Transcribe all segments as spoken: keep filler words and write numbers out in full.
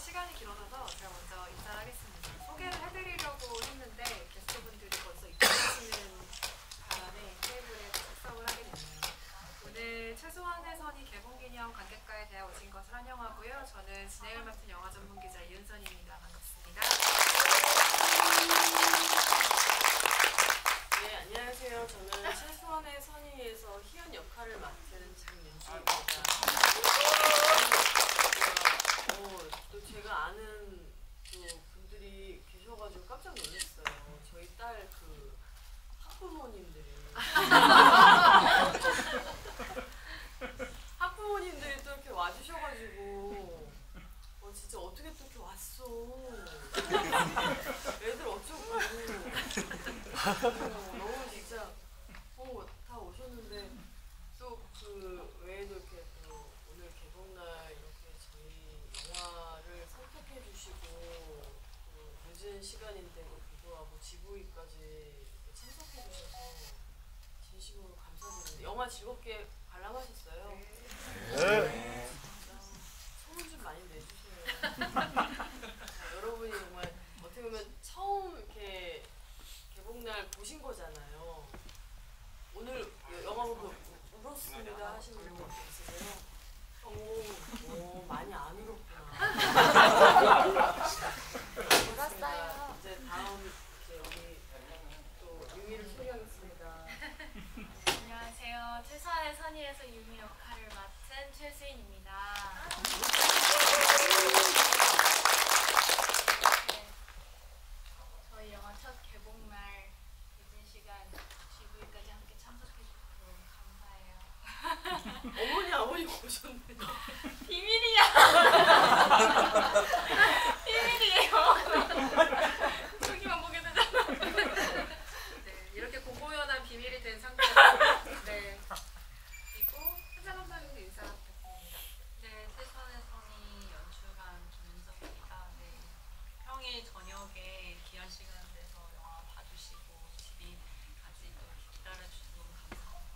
시간이 길어져서 제가 먼저 인사를 하겠습니다. 소개를 해드리려고 했는데 게스트분들이 벌써 입장하시는 바람에 테이블에 출석을 하게 됐네요. 오늘 최소한의 선이 개봉기념 관객과에 대해 오신 것을 환영하고요. 저는 진행을 맡은 영화 전문 기자 이은선입니다. 반갑습니다. 네, 안녕하세요. 저는 최소한의 선의에서 희연 역할을 맡은 장윤주입니다. 어, 또 제가 아는 또 분들이 계셔가지고 깜짝 놀랐어요. 저희 딸 그 학부모님들이 학부모님들이 또 이렇게 와주셔가지고 어, 진짜 어떻게 또 이렇게 왔어. 애들 어쩌고 어, 너무 진짜 어, 다 오셨는데 또 그 외에도 이렇게 또 오늘 개봉날 이렇게 저희 영화를 선택해 주시고 또 늦은 시간인데도 불구하고 지부위까지 참석해 주셔서 진심으로 감사드립니다. 영화 즐겁게 관람하셨어요? 네. 소문 좀 많이 내주세요. 여러분이 정말 어떻게 보면 처음 이렇게 개봉날 보신 거잖아요. 오늘 영화 보고 울었습니다 하시는 분 있으세요? 오, 오, 많이 안 울었구나. 울었어요. 이제 다음 이제 우리 또 유미를 소개하겠습니다. 안녕하세요. 최소한의 선의에서 유미 역할을 맡은 최수인입니다. 네, 저희 영화 첫 개봉날 늦은 시간 지부위까지 함께 참석해주셔서 감사해요. 어머니 아버님 오셨네. 비밀이야. 비밀이에요. 여기만 보게 되잖아. 네, 이렇게 공공연한 비밀이 된 상태로 네. 그리고 한자 감독님도 인사 부탁드립니다. 네, 최소한의 선의 연출한 김은정입니다. 네, 평일 저녁에 귀한 시간 내서 영화 봐주시고 집이까지 또 기다려주셔서 너무 감사합니다.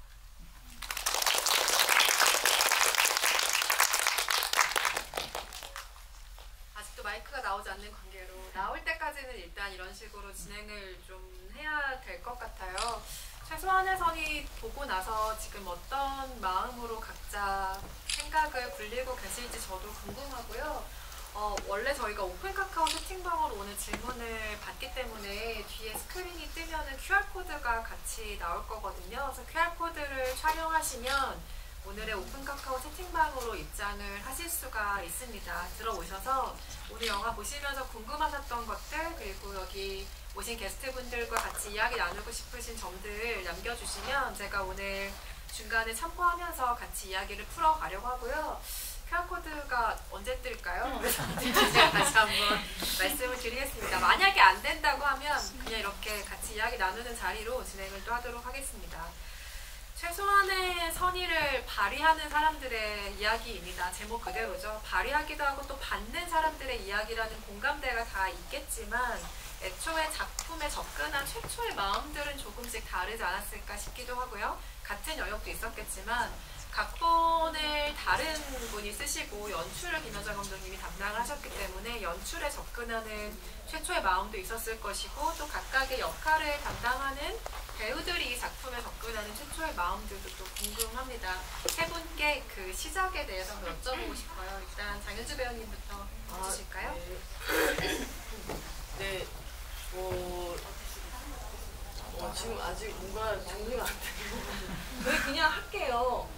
아직도 마이크가 나오지 않는 관계로 나올 때까지는 일단 이런 식으로 진행을 좀 해야 될 것 같아요. 최소한의 선이 보고 나서 지금 어떤 마음으로 각자 생각을 굴리고 계실지 저도 궁금하고요. 어, 원래 저희가 오픈 카카오 채팅방으로 오늘 질문을 받기 때문에 뒤에 스크린이 뜨면은 큐알코드가 같이 나올 거거든요. 그래서 큐알코드를 촬영하시면 오늘의 오픈 카카오 채팅방으로 입장을 하실 수가 있습니다. 들어오셔서 오늘 영화 보시면서 궁금하셨던 것들, 그리고 여기 오신 게스트분들과 같이 이야기 나누고 싶으신 점들 남겨주시면 제가 오늘 중간에 참고하면서 같이 이야기를 풀어가려고 하고요. 큐알코드가 언제 뜰까요? 그래서 제가 다시 한번 말씀을 드리겠습니다. 만약에 안 된다고 하면 그냥 이렇게 같이 이야기 나누는 자리로 진행을 또 하도록 하겠습니다. 최소한의 선의를 발휘하는 사람들의 이야기입니다. 제목 그대로죠. 발휘하기도 하고 또 받는 사람들의 이야기라는 공감대가 다 있겠지만 애초에 작품에 접근한 최초의 마음들은 조금씩 다르지 않았을까 싶기도 하고요. 같은 영역도 있었겠지만 각본을 다른 분이 쓰시고 연출을 김현정 감독님이 담당을 하셨기 때문에 연출에 접근하는 최초의 마음도 있었을 것이고 또 각각의 역할을 담당하는 배우들이 이 작품에 접근하는 최초의 마음들도 또 궁금합니다. 세 분께 그 시작에 대해서 한번 여쭤보고 싶어요. 일단 장윤주 배우님부터 해주실까요? 아, 네. 네. 어, 어, 지금 아직 뭔가 정리가 안 되고 저희 그냥 할게요.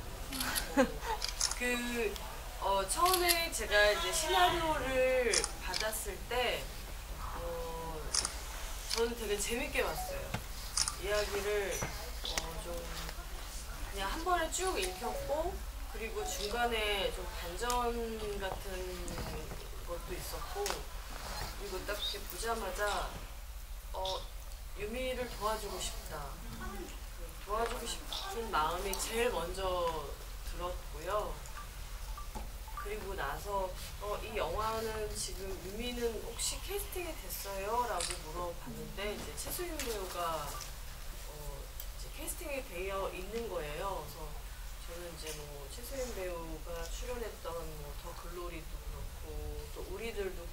그 어, 처음에 제가 이제 시나리오를 받았을 때 어, 저는 되게 재밌게 봤어요. 이야기를 어, 좀 그냥 한 번에 쭉 읽혔고 그리고 중간에 좀 반전 같은 것도 있었고 그리고 딱 이렇게 보자마자 어, 유미를 도와주고 싶다. 도와주고 싶은 마음이 제일 먼저 들었고요. 그리고 나서 어, 이 영화는 지금 유미는 혹시 캐스팅이 됐어요? 라고 물어봤는데 이제 최수인 배우가 어, 이제 캐스팅이 되어 있는 거예요. 그래서 저는 이제 뭐 최수인 배우가 출연했던 뭐 더 글로리도 그렇고 또 우리들도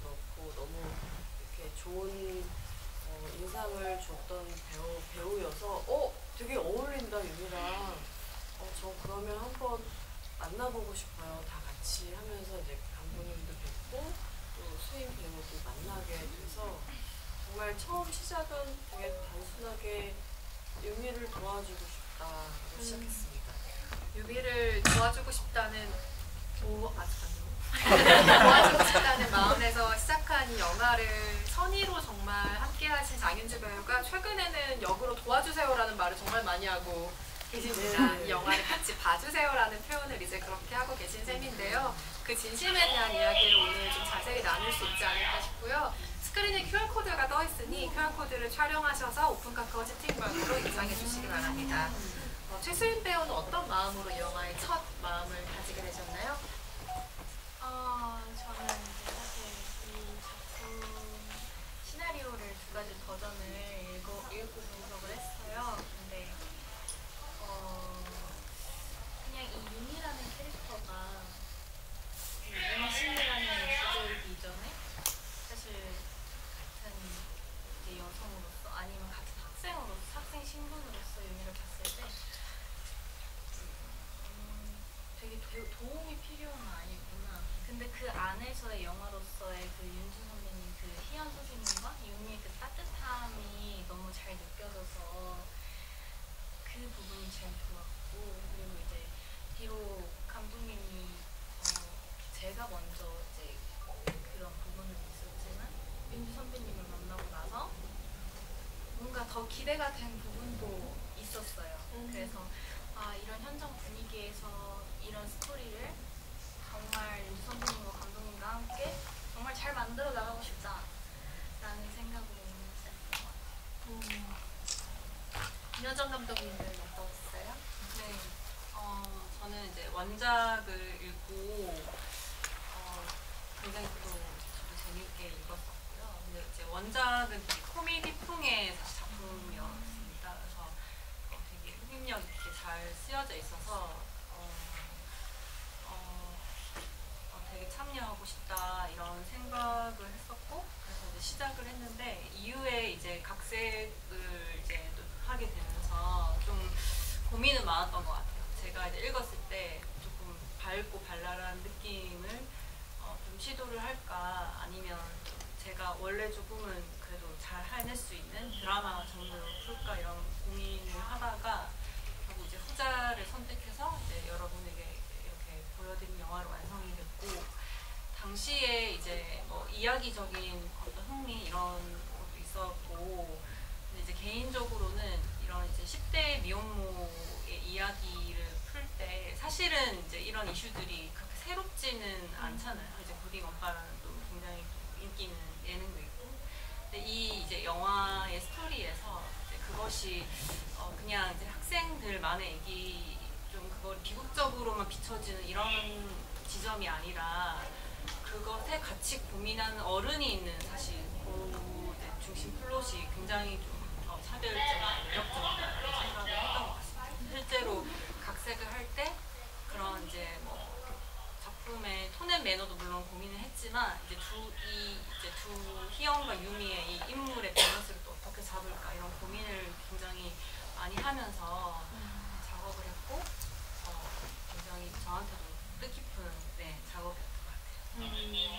만나보고 싶어요. 다 같이 하면서 이제 감독님도 뵙고 또 수인 배우도 만나게 돼서 정말 처음 시작은 되게 단순하게 유미를 도와주고 싶다로 음. 시작했습니다. 유미를 도와주고 싶다는 오 아직 안 도와주고 싶다는 마음에서 시작한 이 영화를 선의로 정말 함께하신 장윤주 배우가 최근에는 역으로 도와주세요라는 말을 정말 많이 하고 계십니다. 네. 이 영화를 같이 봐주세요라는 표현을 이제 그렇게 하고 계신 셈인데요. 그 진심에 대한 이야기를 오늘 좀 자세히 나눌 수 있지 않을까 싶고요. 스크린에 큐알코드가 떠 있으니 큐알코드를 촬영하셔서 오픈카카오 채팅방으로 입장해 주시기 바랍니다. 어, 최수인 배우는 어떤 마음으로 이 영화의 첫 마음을 가지게 되셨나요? 어, 저는 이제 사실 이 작품 시나리오를 두 가지 버전을 읽고, 읽고 분석을 했어요. 근데 어, 그냥 이 윤이라는 캐릭터가 그 윤신이라는 주제이기 이전에 사실 같은 이제 여성으로서 아니면 같은 학생으로서 학생 신분으로서 윤희를 봤을 때 음, 되게 도, 도움이 필요한 아이구나. 근데 그 안에서의 영화로서의 그 윤주 선배님 그 희연 선생님과 윤희의 그 따뜻함이 너무 잘 느껴져서 그 부분이 제일 좋았고, 그리고 이제 뒤로 감독님이 어, 제가 먼저 이제 그런 부분은 있었지만 윤주 선배님을 만나고 나서 뭔가 더 기대가 된 부분도 있었어요. 음. 그래서 아, 이런 현장 분위기에서 이런 스토리를 정말 윤주 선배님과 감독님과 함께 정말 잘 만들어 나가고 싶다라는 생각으로 시작했던 것 같아요. 음. 김여정 감독님은 어떠셨어요? 네, 어, 저는 이제 원작을 읽고 어, 굉장히 또 저도 재밌게 읽었었고요. 근데 이제 원작은 되게 코미디풍의 사실 작품이었습니다. 그래서 어, 되게 흡입력 있게 잘 쓰여져 있어서 어, 어, 어, 되게 참여하고 싶다 이런 생각을 했었고, 그래서 이제 시작을 했는데 이후에 이제 각색을 이제 또 하게 되면서 좀 고민은 많았던 것 같아요. 제가 이제 읽었을 때 조금 밝고 발랄한 느낌을 어, 좀 시도를 할까, 아니면 제가 원래 조금은 그래도 잘 해낼 수 있는 드라마 장르로 풀까, 이런 고민을 하다가 결국 이제 후자를 선택해서 이제 여러분에게 이렇게 보여드린 영화로 완성이 됐고, 당시에 이제 뭐 이야기적인 어떤 흥미 이런 것도 있었고, 근데 이제 개인적으로는 이런 이제 십 대 미혼모의 이야기를 풀 때 사실은 이제 이런 이슈들이 그렇게 새롭지는 않잖아요. 이제 고딩 오빠라는 또 굉장히 또 인기 있는 예능도 있고, 근데 이 이제 영화의 스토리에서 이제 그것이 어 그냥 이제 학생들만의 얘기, 좀 그걸 비극적으로만 비춰지는 이런 지점이 아니라 그것에 같이 고민하는 어른이 있는 사실 그 중심 플롯이 굉장히 좀 어, 차별적이고 매력적이다 이런 생각을 했던 것 같습니다. 실제로 각색을 할 때 그런 이제 뭐 작품의 톤앤 매너도 물론 고민을 했지만, 이제 두 이 이제 두 희영과 유미의 이 인물의 밸런스를 또 어떻게 잡을까 이런 고민을 굉장히 많이 하면서 음. 작업을 했고, 어, 굉장히 저한테도 뜻깊은 네, 작업이었던 것 같아요. 음,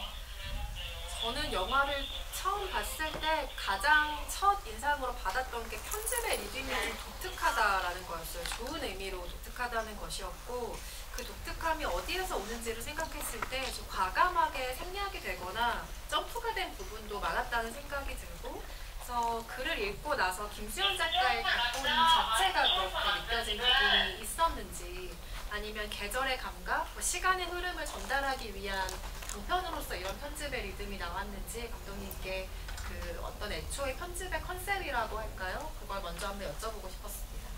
저는 영화를 처음 봤을 때 가장 첫 인상으로 받았던 게 편집의 리듬이 좀 독특하다라는 거였어요. 좋은 의미로 독특하다는 것이었고, 그 독특함이 어디에서 오는지를 생각했을 때 좀 과감하게 생략이 되거나 점프가 된 부분도 많았다는 생각이 들고, 그래서 글을 읽고 나서 김수현 작가의 각본 자체가 그렇게 느껴진 부분이 있었는지, 아니면 계절의 감각, 뭐 시간의 흐름을 전달하기 위한 장편으로서 이런 편집의 리듬이 나왔는지 감독님께 그 어떤 애초의 편집의 컨셉이라고 할까요? 그걸 먼저 한번 여쭤보고 싶었습니다.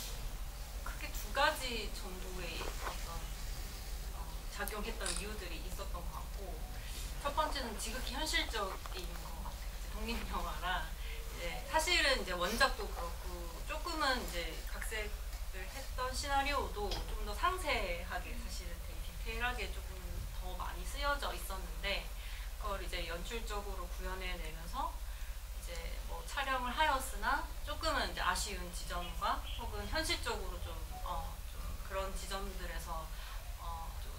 크게 두 가지 정도의 어떤 어, 작용했던 이유들이 있었던 것 같고, 첫 번째는 지극히 현실적인 것 같아요. 독립 영화라 이제 사실은 이제 원작도 그렇고 조금은 이제 각색을 했던 시나리오도 좀 더 상세하게, 사실은 되게 디테일하게 조금 더 많이 쓰여져 있었는데, 그걸 이제 연출적으로 구현해내면서 이제 뭐 촬영을 하였으나 조금은 이제 아쉬운 지점과 혹은 현실적으로 좀, 어, 좀 그런 지점들에서 어, 좀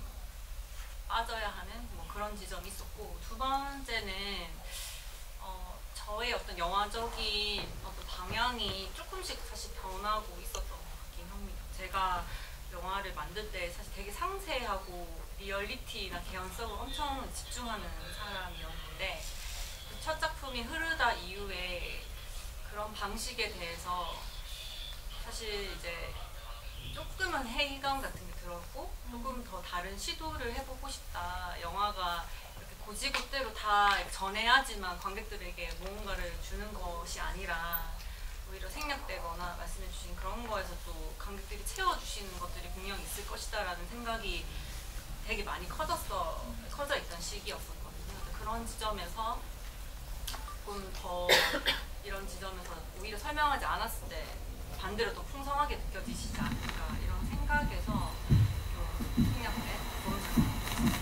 빠져야 하는 뭐 그런 지점이 있었고, 두 번째는 어, 저의 어떤 영화적인 어떤 방향이 조금씩 사실 변하고 있었던 것 같긴 합니다. 제가 영화를 만들 때 사실 되게 상세하고 리얼리티나 개연성을 엄청 집중하는 사람이었는데, 그 첫 작품이 흐르다 이후에 그런 방식에 대해서 사실 이제 조금은 회의감 같은 게 들었고, 조금 더 다른 시도를 해보고 싶다. 영화가 이렇게 고지고대로 다 전해야지만 관객들에게 무언가를 주는 것이 아니라 오히려 생략되거나 말씀해주신 그런 거에서 또 관객들이 채워주시는 것들이 분명히 있을 것이다라는 생각이 되게 많이 커졌어, 커져 있던 시기였었거든요. 그런 지점에서 조금 더 이런 지점에서 오히려 설명하지 않았을 때 반대로 더 풍성하게 느껴지시지 않을까, 이런 생각에서 좀 생략된 그런 작품입니다.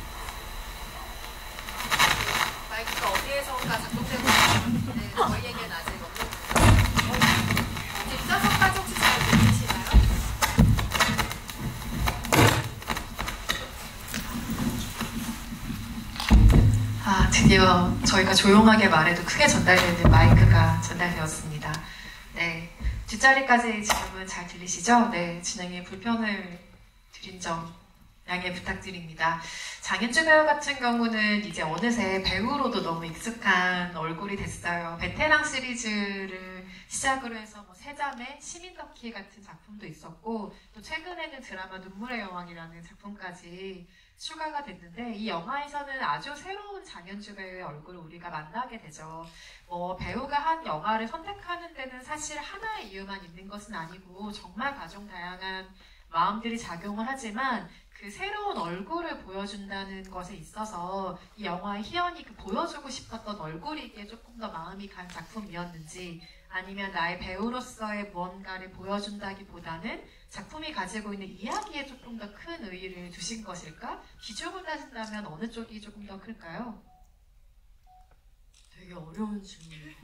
마이크가 어디에선가 작동되고 있는데 저희에게는 아직 없는 거죠. 뒷좌석까지 혹시 잘 들리시나요? 아, 드디어 저희가 조용하게 말해도 크게 전달되는 마이크가 전달되었습니다. 네, 뒷자리까지 지금은 잘 들리시죠? 네, 진행에 불편을 드린 점 양해 부탁드립니다. 장윤주 배우 같은 경우는 이제 어느새 배우로도 너무 익숙한 얼굴이 됐어요. 베테랑 시리즈를 시작으로 해서 뭐 세자매, 시민덕희 같은 작품도 있었고, 또 최근에는 드라마 눈물의 여왕이라는 작품까지 추가가 됐는데, 이 영화에서는 아주 새로운 장윤주 배우의 얼굴을 우리가 만나게 되죠. 뭐 배우가 한 영화를 선택하는 데는 사실 하나의 이유만 있는 것은 아니고 정말 가정 다양한 마음들이 작용을 하지만, 그 새로운 얼굴을 보여준다는 것에 있어서 이 영화의 희연이 그 보여주고 싶었던 얼굴이기에 조금 더 마음이 간 작품이었는지, 아니면 나의 배우로서의 무언가를 보여준다기보다는 작품이 가지고 있는 이야기에 조금 더 큰 의의를 두신 것일까? 비중을 따진다면 어느 쪽이 조금 더 클까요? 되게 어려운 질문이에요.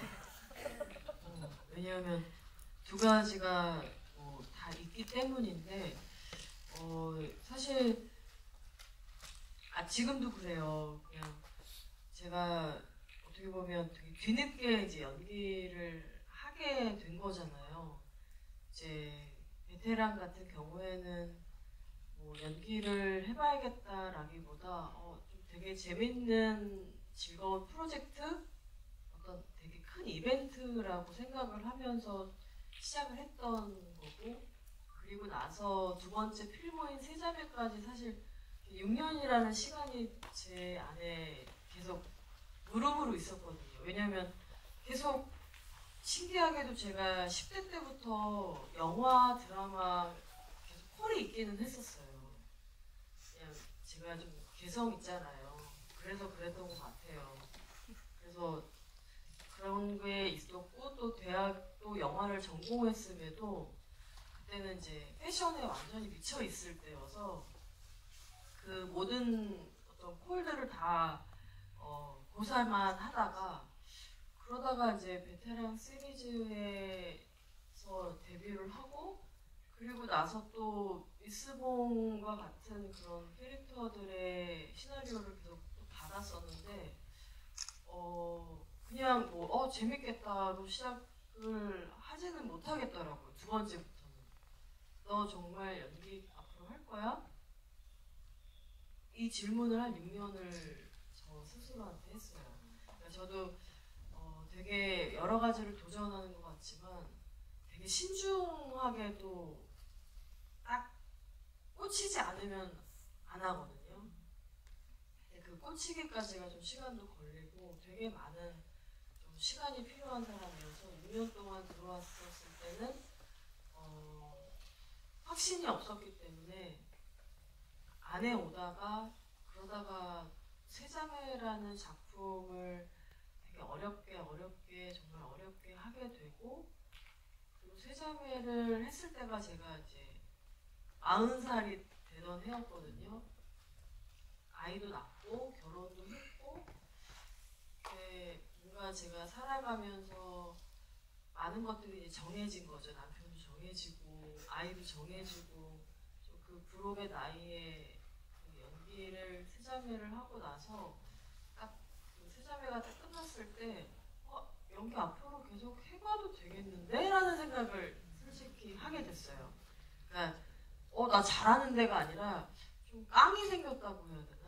어, 왜냐하면 두 가지가 어, 다 있기 때문인데, 어, 사실 아 지금도 그래요. 그냥 제가 어떻게 보면 되게 뒤늦게 이제 연기를 하게 된 거잖아요. 이제 베테랑 같은 경우에는 뭐 연기를 해봐야겠다라기보다 어, 좀 되게 재밌는 즐거운 프로젝트, 어떤 되게 큰 이벤트라고 생각을 하면서 시작을 했던 거고, 그리고 나서 두 번째 필모인 세자매까지 사실 육 년이라는 시간이 제 안에 계속 무릎으로 있었거든요. 왜냐면 계속 신기하게도 제가 십 대 때부터 영화, 드라마 계속 콜이 있기는 했었어요. 그냥 제가 좀 개성 있잖아요. 그래서 그랬던 것 같아요. 그래서 그런 게 있었고, 또 대학도 영화를 전공했음에도 그때는 이제 패션에 완전히 미쳐 있을 때여서 그 모든 어떤 콜들을 다 어, 고살만 하다가, 그러다가 이제 베테랑 시리즈에서 데뷔를 하고, 그리고 나서 또 미스봉과 같은 그런 캐릭터들의 시나리오를 계속 또 받았었는데, 어 그냥 뭐 어 재밌겠다로 시작을 하지는 못하겠더라고요. 두 번째부터는 너 정말 연기 앞으로 할 거야? 이 질문을 한 육 년을 저 스스로한테 했어요. 그러니까 저도 어 되게 여러 가지를 도전하는 것 같지만 되게 신중하게도 딱 꽂히지 않으면 안 하거든요. 근데 그 꽂히기까지가 좀 시간도 걸리고 되게 많은 좀 시간이 필요한 사람이어서 육 년 동안 들어왔었을 때는 어 확신이 없었기 때문에 안 해오다가, 그러다가 세자매라는 작품을 되게 어렵게 어렵게 정말 어렵게 하게 되고, 그리고 세자매를 했을 때가 제가 이제 마흔 살이 되던 해였거든요. 아이도 낳고 결혼도 했고, 뭔가 제가 살아가면서 많은 것들이 이제 정해진 거죠. 남편도 정해지고 아이도 정해지고, 좀 그 불혹의 나이에 그 연기를 세자매를 하고 나서 딱그 세자매가 딱 끝났을 때 어, 연기 앞으로 계속 해봐도 되겠는데? 라는 생각을 솔직히 하게 됐어요. 그러니까 어, 나 잘하는 데가 아니라 좀 깡이 생겼다고 해야 되나?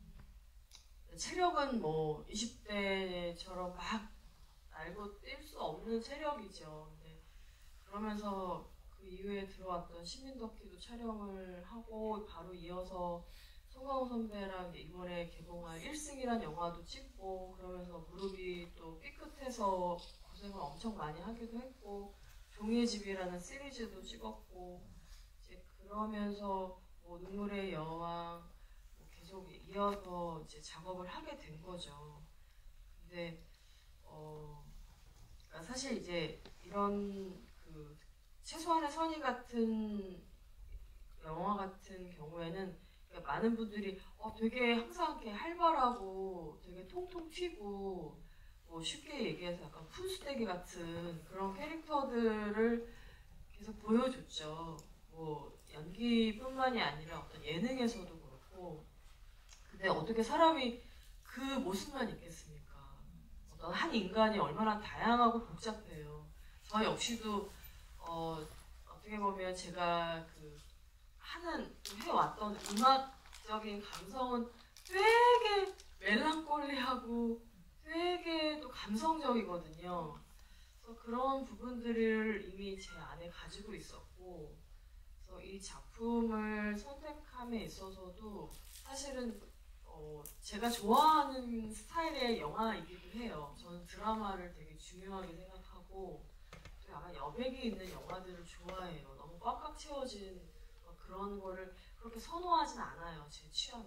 체력은 뭐 이십 대처럼 막 날고 뛸 수 없는 체력이죠. 근데 그러면서 그 이후에 들어왔던 시민덕기도 촬영을 하고 바로 이어서 송강호 선배랑 이번에 개봉할 일승이란 영화도 찍고 그러면서 무릎이 또 삐끗해서 고생을 엄청 많이 하기도 했고 종이의 집이라는 시리즈도 찍었고 이제 그러면서 뭐 눈물의 여왕 뭐 계속 이어서 이제 작업을 하게 된 거죠. 근데 어 그러니까 사실 이제 이런 그 최소한의 선의 같은 영화 같은 경우에는 그러니까 많은 분들이 어 되게 항상 이렇게 활발하고 되게 통통 튀고 뭐 쉽게 얘기해서 약간 푼수대기 같은 그런 캐릭터들을 계속 보여줬죠. 뭐 연기뿐만이 아니라 어떤 예능에서도 그렇고. 근데 어떻게 사람이 그 모습만 있겠습니까? 어떤 한 인간이 얼마나 다양하고 복잡해요. 저 역시도 어, 어떻게 보면 제가 그 하는 해왔던 음악적인 감성은 되게 멜랑콜리하고 되게 또 감성적이거든요. 그래서 그런 부분들을 이미 제 안에 가지고 있었고, 그래서 이 작품을 선택함에 있어서도 사실은 어, 제가 좋아하는 스타일의 영화이기도 해요. 저는 드라마를 되게 중요하게 생각하고 또 약간 여백이 있는 영화들을 좋아해요. 너무 꽉꽉 채워진 그런 거를 그렇게 선호하진 않아요. 제 취향은.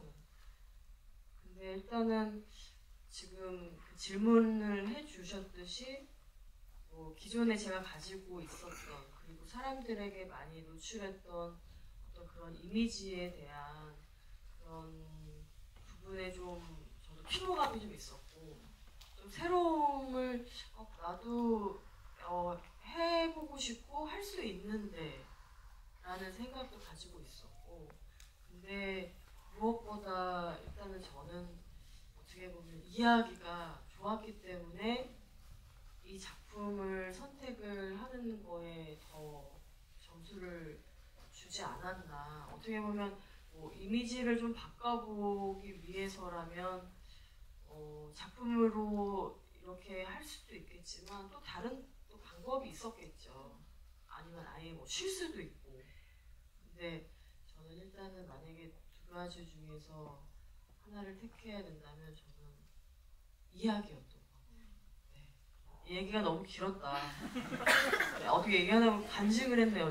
근데 일단은 지금 그 질문을 해주셨듯이 뭐 기존에 제가 가지고 있었던 그리고 사람들에게 많이 노출했던 어떤 그런 이미지에 대한 그런 부분에 좀 저도 피로감이 좀 있었고 좀 새로움을 어, 나도 어, 해보고 싶고 할 수 있는데 라는 생각도 가지고 있었고 근데 무엇보다 일단은 저는 어떻게 보면 이야기가 좋았기 때문에 이 작품을 선택을 하는 거에 더 점수를 주지 않았나. 어떻게 보면 뭐 이미지를 좀 바꿔보기 위해서라면 어 작품으로 이렇게 할 수도 있겠지만 또 다른 또 방법이 있었겠죠. 아니면 아예 뭐 쉴 수도 있고. 근데 저는 일단은 만약에 두 가지 중에서 하나를 택해야 된다면 저는 이야기였던 것 같아요. 네. 얘기가 너무 길었다. 네, 어떻게 얘기하다 보면 간증을 했네요,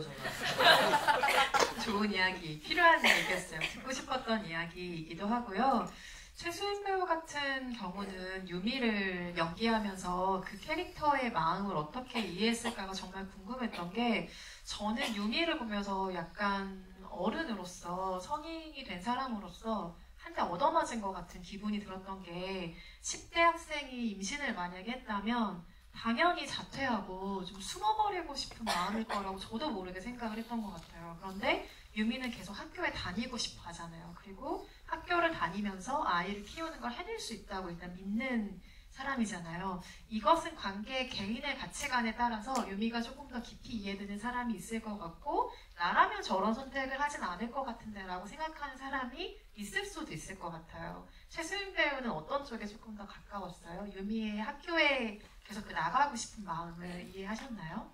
제가. 좋은 이야기, 필요한 얘기였어요. 듣고 싶었던 이야기이기도 하고요. 최수인 배우 같은 경우는 유미를 연기하면서 그 캐릭터의 마음을 어떻게 이해했을까가 정말 궁금했던 게 저는 유미를 보면서 약간 어른으로서 성인이 된 사람으로서 한 대 얻어맞은 것 같은 기분이 들었던 게 십 대 학생이 임신을 만약에 했다면 당연히 자퇴하고 좀 숨어버리고 싶은 마음일 거라고 저도 모르게 생각을 했던 것 같아요. 그런데 유미는 계속 학교에 다니고 싶어 하잖아요. 그리고 학교를 다니면서 아이를 키우는 걸 해낼 수 있다고 일단 믿는 사람이잖아요. 이것은 관계 개인의 가치관에 따라서 유미가 조금 더 깊이 이해되는 사람이 있을 것 같고 나라면 저런 선택을 하진 않을 것 같은데 라고 생각하는 사람이 있을 수도 있을 것 같아요. 최수인 배우는 어떤 쪽에 조금 더 가까웠어요? 유미의 학교에 계속 그 나가고 싶은 마음을 이해하셨나요?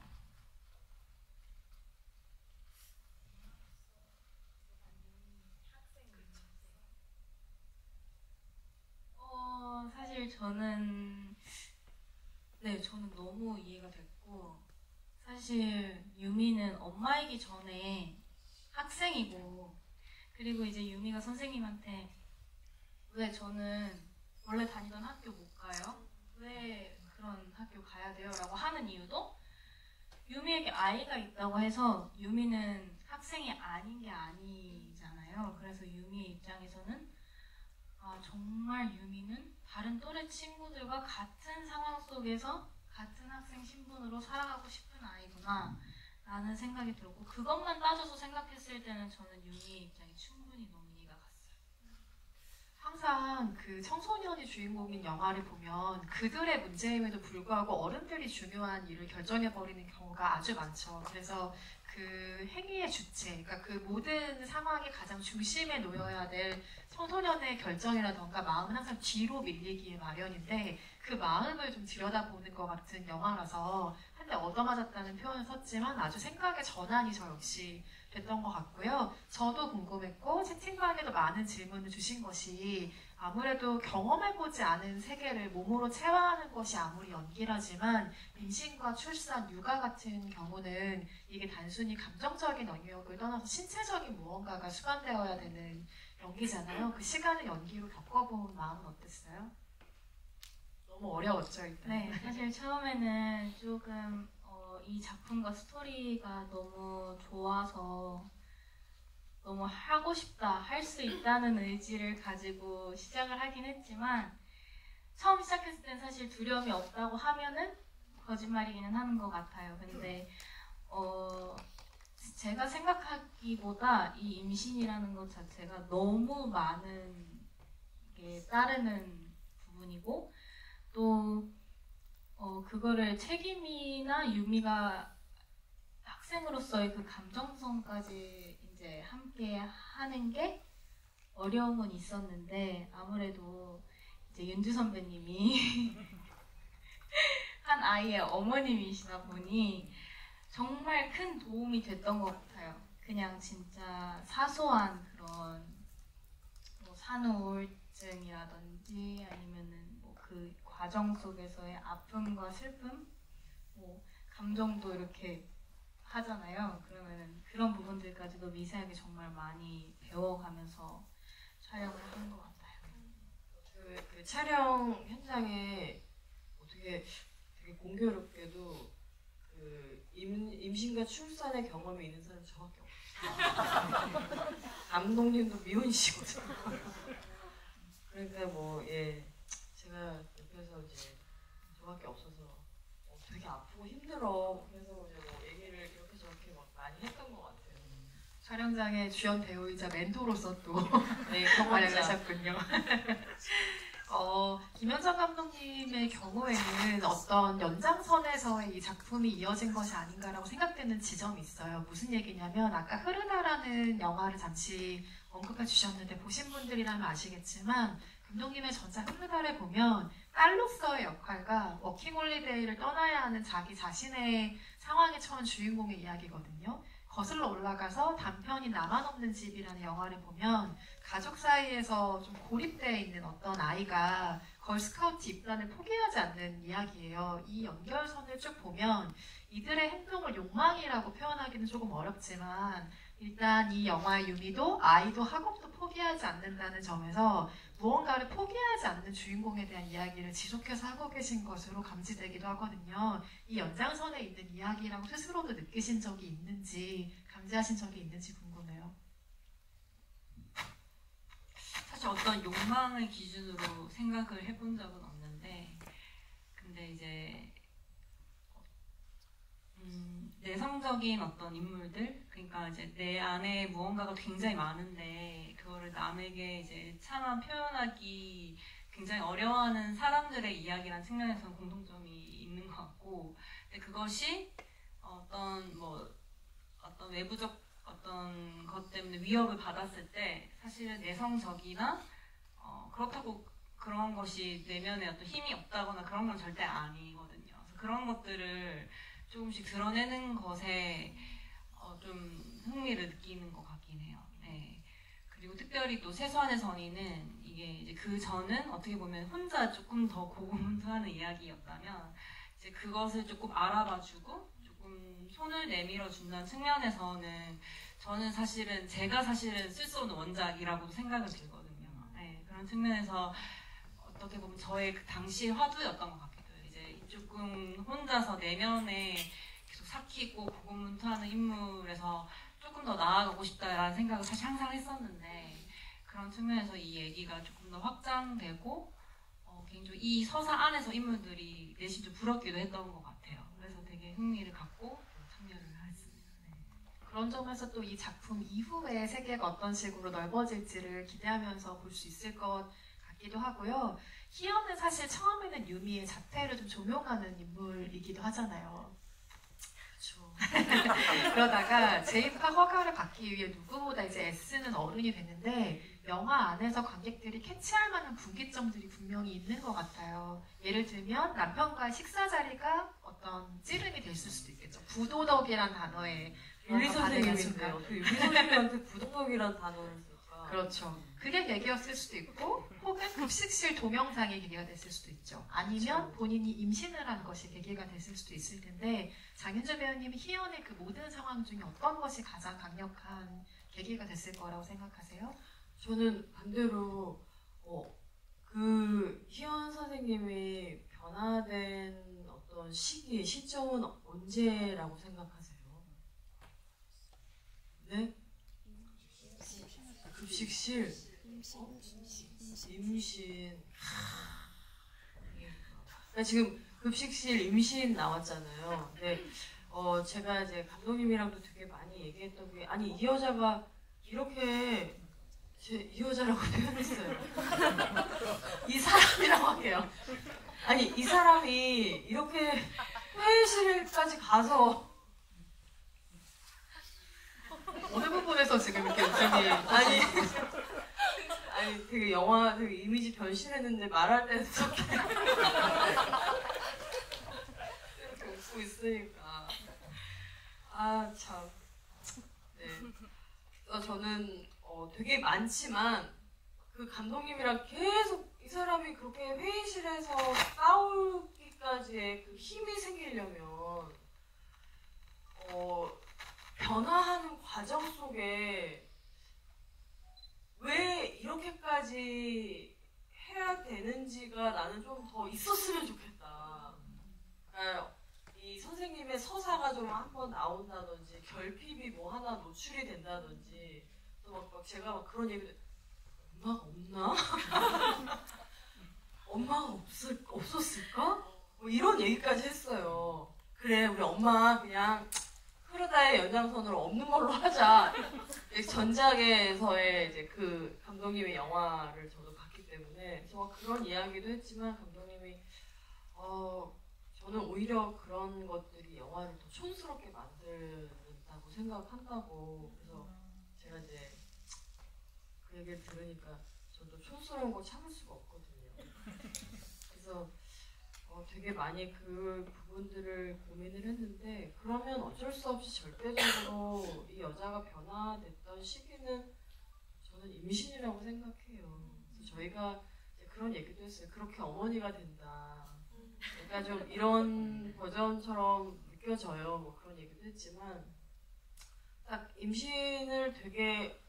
어, 사실 저는 네, 저는 너무 이해가 됐고 사실 유미는 엄마이기 전에 학생이고 그리고 이제 유미가 선생님한테 왜 저는 원래 다니던 학교 못 가요? 왜 그런 학교 가야 돼요? 라고 하는 이유도 유미에게 아이가 있다고 해서 유미는 학생이 아닌 게 아니잖아요. 그래서 유미의 입장에서는 아, 정말 유미는 다른 또래 친구들과 같은 상황 속에서 같은 학생 신분으로 살아가고 싶은 아이구나 라는 생각이 들었고 그것만 따져서 생각했을 때는 저는 유미의 입장이 충분히 너무 이해가 갔어요. 항상 그 청소년이 주인공인 영화를 보면 그들의 문제임에도 불구하고 어른들이 중요한 일을 결정해버리는 경우가 아주 많죠. 그래서 그 행위의 주체, 그러니까 그 모든 상황의 가장 중심에 놓여야 될 청소년의 결정이라던가 마음은 항상 뒤로 밀리기에 마련인데 그 마음을 좀 들여다보는 것 같은 영화라서 한때 얻어맞았다는 표현을 썼지만 아주 생각의 전환이 저 역시 됐던 것 같고요. 저도 궁금했고 채팅방에도 많은 질문을 주신 것이 아무래도 경험해보지 않은 세계를 몸으로 체화하는 것이 아무리 연기라지만 임신과 출산, 육아 같은 경우는 이게 단순히 감정적인 영역을 떠나서 신체적인 무언가가 수반되어야 되는 연기잖아요. 그 시간을 연기로 겪어본 마음은 어땠어요? 너무 어려웠죠, 일단. 네, 사실 처음에는 조금 어, 이 작품과 스토리가 너무 좋아서 너무 하고 싶다, 할 수 있다는 의지를 가지고 시작을 하긴 했지만 처음 시작했을 땐 사실 두려움이 없다고 하면은 거짓말이기는 하는 것 같아요. 근데 어, 제가 생각하기보다 이 임신이라는 것 자체가 너무 많은 게 따르는 부분이고 또 어, 그거를 책임이나 유미가 학생으로서의 그 감정성까지 이제 함께 하는 게 어려움은 있었는데 아무래도 이제 윤주 선배님이 한 아이의 어머님이시다 보니 정말 큰 도움이 됐던 것 같아요. 그냥 진짜 사소한 그런 뭐 산후우울증이라든지 아니면은 뭐 그 과정 속에서의 아픔과 슬픔, 뭐 감정도 이렇게 하잖아요. 그러면은 그런 부분들까지도 미세하게 정말 많이 배워가면서 촬영을 한 것 같아요. 그, 그 촬영 현장에 어떻게 되게 공교롭게도 그 임, 임신과 출산의 경험이 있는 사람이 저밖에 없어요. 감독님도 미혼이시거든요. 그러니까 뭐 예. 제가 옆에서 이제 저밖에 없어서 어, 되게 아프고 힘들어. 그래서 이제 뭐 얘기를 이렇게 저렇게 막 많이 했던 것 같아요. 촬영장의 주연 배우이자 멘토로서 또 네, 활약을 경험자. 하셨군요. 어, 김현정 감독님의 경우에는 어떤 연장선에서의 이 작품이 이어진 것이 아닌가라고 생각되는 지점이 있어요. 무슨 얘기냐면 아까 흐르다라는 영화를 잠시 언급해 주셨는데 보신 분들이라면 아시겠지만 감독님의 전작 흐르다를 보면 딸로서의 역할과 워킹홀리데이를 떠나야 하는 자기 자신의 상황에 처한 주인공의 이야기거든요. 거슬러 올라가서 단편인 나만 없는 집이라는 영화를 보면 가족 사이에서 좀 고립되어 있는 어떤 아이가 걸스카우트 입단을 포기하지 않는 이야기예요. 이 연결선을 쭉 보면 이들의 행동을 욕망이라고 표현하기는 조금 어렵지만 일단 이 영화의 유미도 아이도 학업도 포기하지 않는다는 점에서 무언가를 포기하지 않는 주인공에 대한 이야기를 지속해서 하고 계신 것으로 감지되기도 하거든요. 이 연장선에 있는 이야기라고 스스로도 느끼신 적이 있는지 감지하신 적이 있는지 궁금해요. 사실 어떤 욕망을 기준으로 생각을 해본 적은 없는데 근데 이제 음, 내성적인 어떤 인물들 그러니까 이제 내 안에 무언가가 굉장히 많은데 그거를 남에게 이제 차마 표현하기 굉장히 어려워하는 사람들의 이야기라는 측면에서는 공통점이 있는 것 같고 근데 그것이 어떤 뭐 어떤 외부적 어떤 것 때문에 위협을 받았을 때 사실은 내성적이나 어, 그렇다고 그런 것이 내면에 어떤 힘이 없다거나 그런 건 절대 아니거든요. 그래서 그런 것들을 조금씩 드러내는 것에 어, 좀 흥미를 느끼는 것 같긴 해요. 네. 그리고 특별히 또 세수안의 선의는 이게 이제 그 전은 어떻게 보면 혼자 조금 더 고군분투하는 이야기였다면 이제 그것을 조금 알아봐주고 조금 손을 내밀어 준다는 측면에서는 저는 사실은 제가 사실은 쓸 수 없는 원작이라고도 생각을 들거든요. 네. 그런 측면에서 어떻게 보면 저의 그 당시 화두였던 것 같기도 해요. 이제 조금 혼자서 내면에 계속 삭히고 고군분투하는 인물에서 조금 더 나아가고 싶다라는 생각을 사실 항상 했었는데 그런 측면에서 이 얘기가 조금 더 확장되고 어, 개인적으로 이 서사 안에서 인물들이 내심 좀 부럽기도 했던 것 같아요. 그래서 되게 흥미를 갖고 참여를 했습니다. 네. 그런 점에서 또 이 작품 이후의 세계가 어떤 식으로 넓어질지를 기대하면서 볼 수 있을 것 같기도 하고요. 희연은 사실 처음에는 유미의 자퇴를 좀 조명하는 인물이기도 하잖아요. 그렇죠. 그러다가 재입학 허가를 받기 위해 누구보다 이제 애쓰는 어른이 됐는데 영화 안에서 관객들이 캐치할 만한 분기점들이 분명히 있는 것 같아요. 예를 들면 남편과의 식사 자리가 어떤 찌름이 됐을 수도 있겠죠. 부도덕이란 단어에 윤리 반응의 선생님인데 순간. 어떻게 윤리 선생님한테 부동력이란 단어를 쓸까? 그렇죠. 그게 계기였을 수도 있고 혹은 급식실 동영상이 계기가 됐을 수도 있죠. 아니면 본인이 임신을 한 것이 계기가 됐을 수도 있을 텐데 장윤주 배우님이 희연의 그 모든 상황 중에 어떤 것이 가장 강력한 계기가 됐을 거라고 생각하세요? 저는 반대로 어, 그 희연 선생님이 변화된 어떤 시기, 시점은 언제라고 생각하세요? 네? 급식실? 어? 임신. 그러니까 지금 급식실 임신 나왔잖아요. 근데 어, 제가 이제 감독님이랑도 되게 많이 얘기했던 게 아니 이 여자가 이렇게 제 이 여자라고 표현했어요. 이 사람이라고 할게요. 아니 이 사람이 이렇게 회의실까지 가서 어느 부분에서 지금 이렇게 웃음이 아니 아니 되게 영화 되게 이미지 변신했는데 말할 때는 저렇게 이렇게 웃고 있으니까 아 참 네. 어, 저는 어, 되게 많지만 그 감독님이랑 계속 이 사람이 그렇게 회의실에서 싸우기까지의 그 힘이 생기려면 어, 변화하는 과정 속에 왜 이렇게까지 해야 되는지가 나는 좀 더 있었으면 좋겠다. 그러니까 이 선생님의 서사가 좀 한번 나온다든지 결핍이 뭐 하나 노출이 된다든지 또 막, 막 제가 막 그런 얘기를 엄마가 없나? 엄마가 없을, 없었을까? 뭐 이런 얘기까지 했어요. 그래 우리 엄마 그냥 흐르다의 연장선으로 없는 걸로 하자. 전작에서의 이제 그 감독님의 영화를 저도 봤기 때문에 저 그런 이야기도 했지만 감독님이 어 저는 오히려 그런 것들이 영화를 더 촌스럽게 만든다고 생각한다고. 그래서 제가 이제 그 얘기를 들으니까 저도 촌스러운 거 참을 수가 없거든요. 그래서 어, 되게 많이 그 부분들을 고민을 했는데 그러면 어쩔 수 없이 절대적으로 이 여자가 변화됐던 시기는 저는 임신이라고 생각해요. 그래서 저희가 이제 그런 얘기도 했어요. 그렇게 어머니가 된다. 그러니까 좀 이런 버전처럼 느껴져요. 뭐 그런 얘기도 했지만 딱 임신을 되게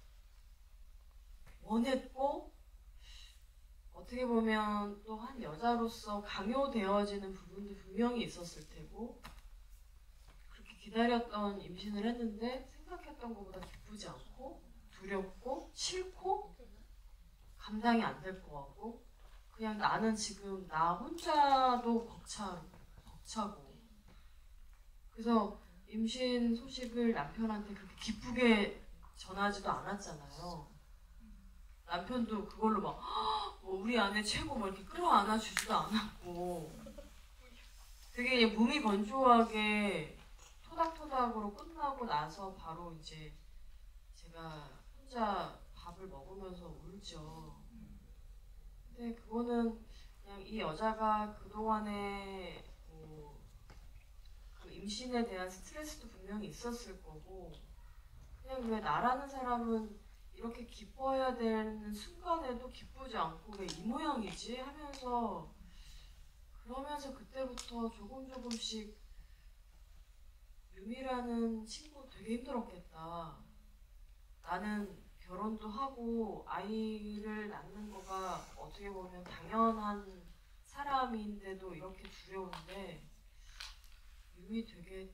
원했고 어떻게 보면 또 한 여자로서 강요되어지는 부분도 분명히 있었을 테고 그렇게 기다렸던 임신을 했는데 생각했던 것보다 기쁘지 않고 두렵고 싫고 감당이 안 될 것 같고 그냥 나는 지금 나 혼자도 벅차, 벅차고 그래서 임신 소식을 남편한테 그렇게 기쁘게 전하지도 않았잖아요. 남편도 그걸로 막 뭐 우리 아내 최고 뭐 이렇게 끌어안아 주지도 않았고 되게 무미건조하게 토닥토닥으로 끝나고 나서 바로 이제 제가 혼자 밥을 먹으면서 울죠. 근데 그거는 그냥 이 여자가 그동안에 뭐 그 임신에 대한 스트레스도 분명히 있었을 거고 그냥 왜 나라는 사람은 이렇게 기뻐해야 되는 순간에도 기쁘지 않고 왜 이 모양이지 하면서 그러면서 그때부터 조금 조금씩 유미라는 친구 되게 힘들었겠다. 나는 결혼도 하고 아이를 낳는 거가 어떻게 보면 당연한 사람인데도 이렇게 두려운데 유미 되게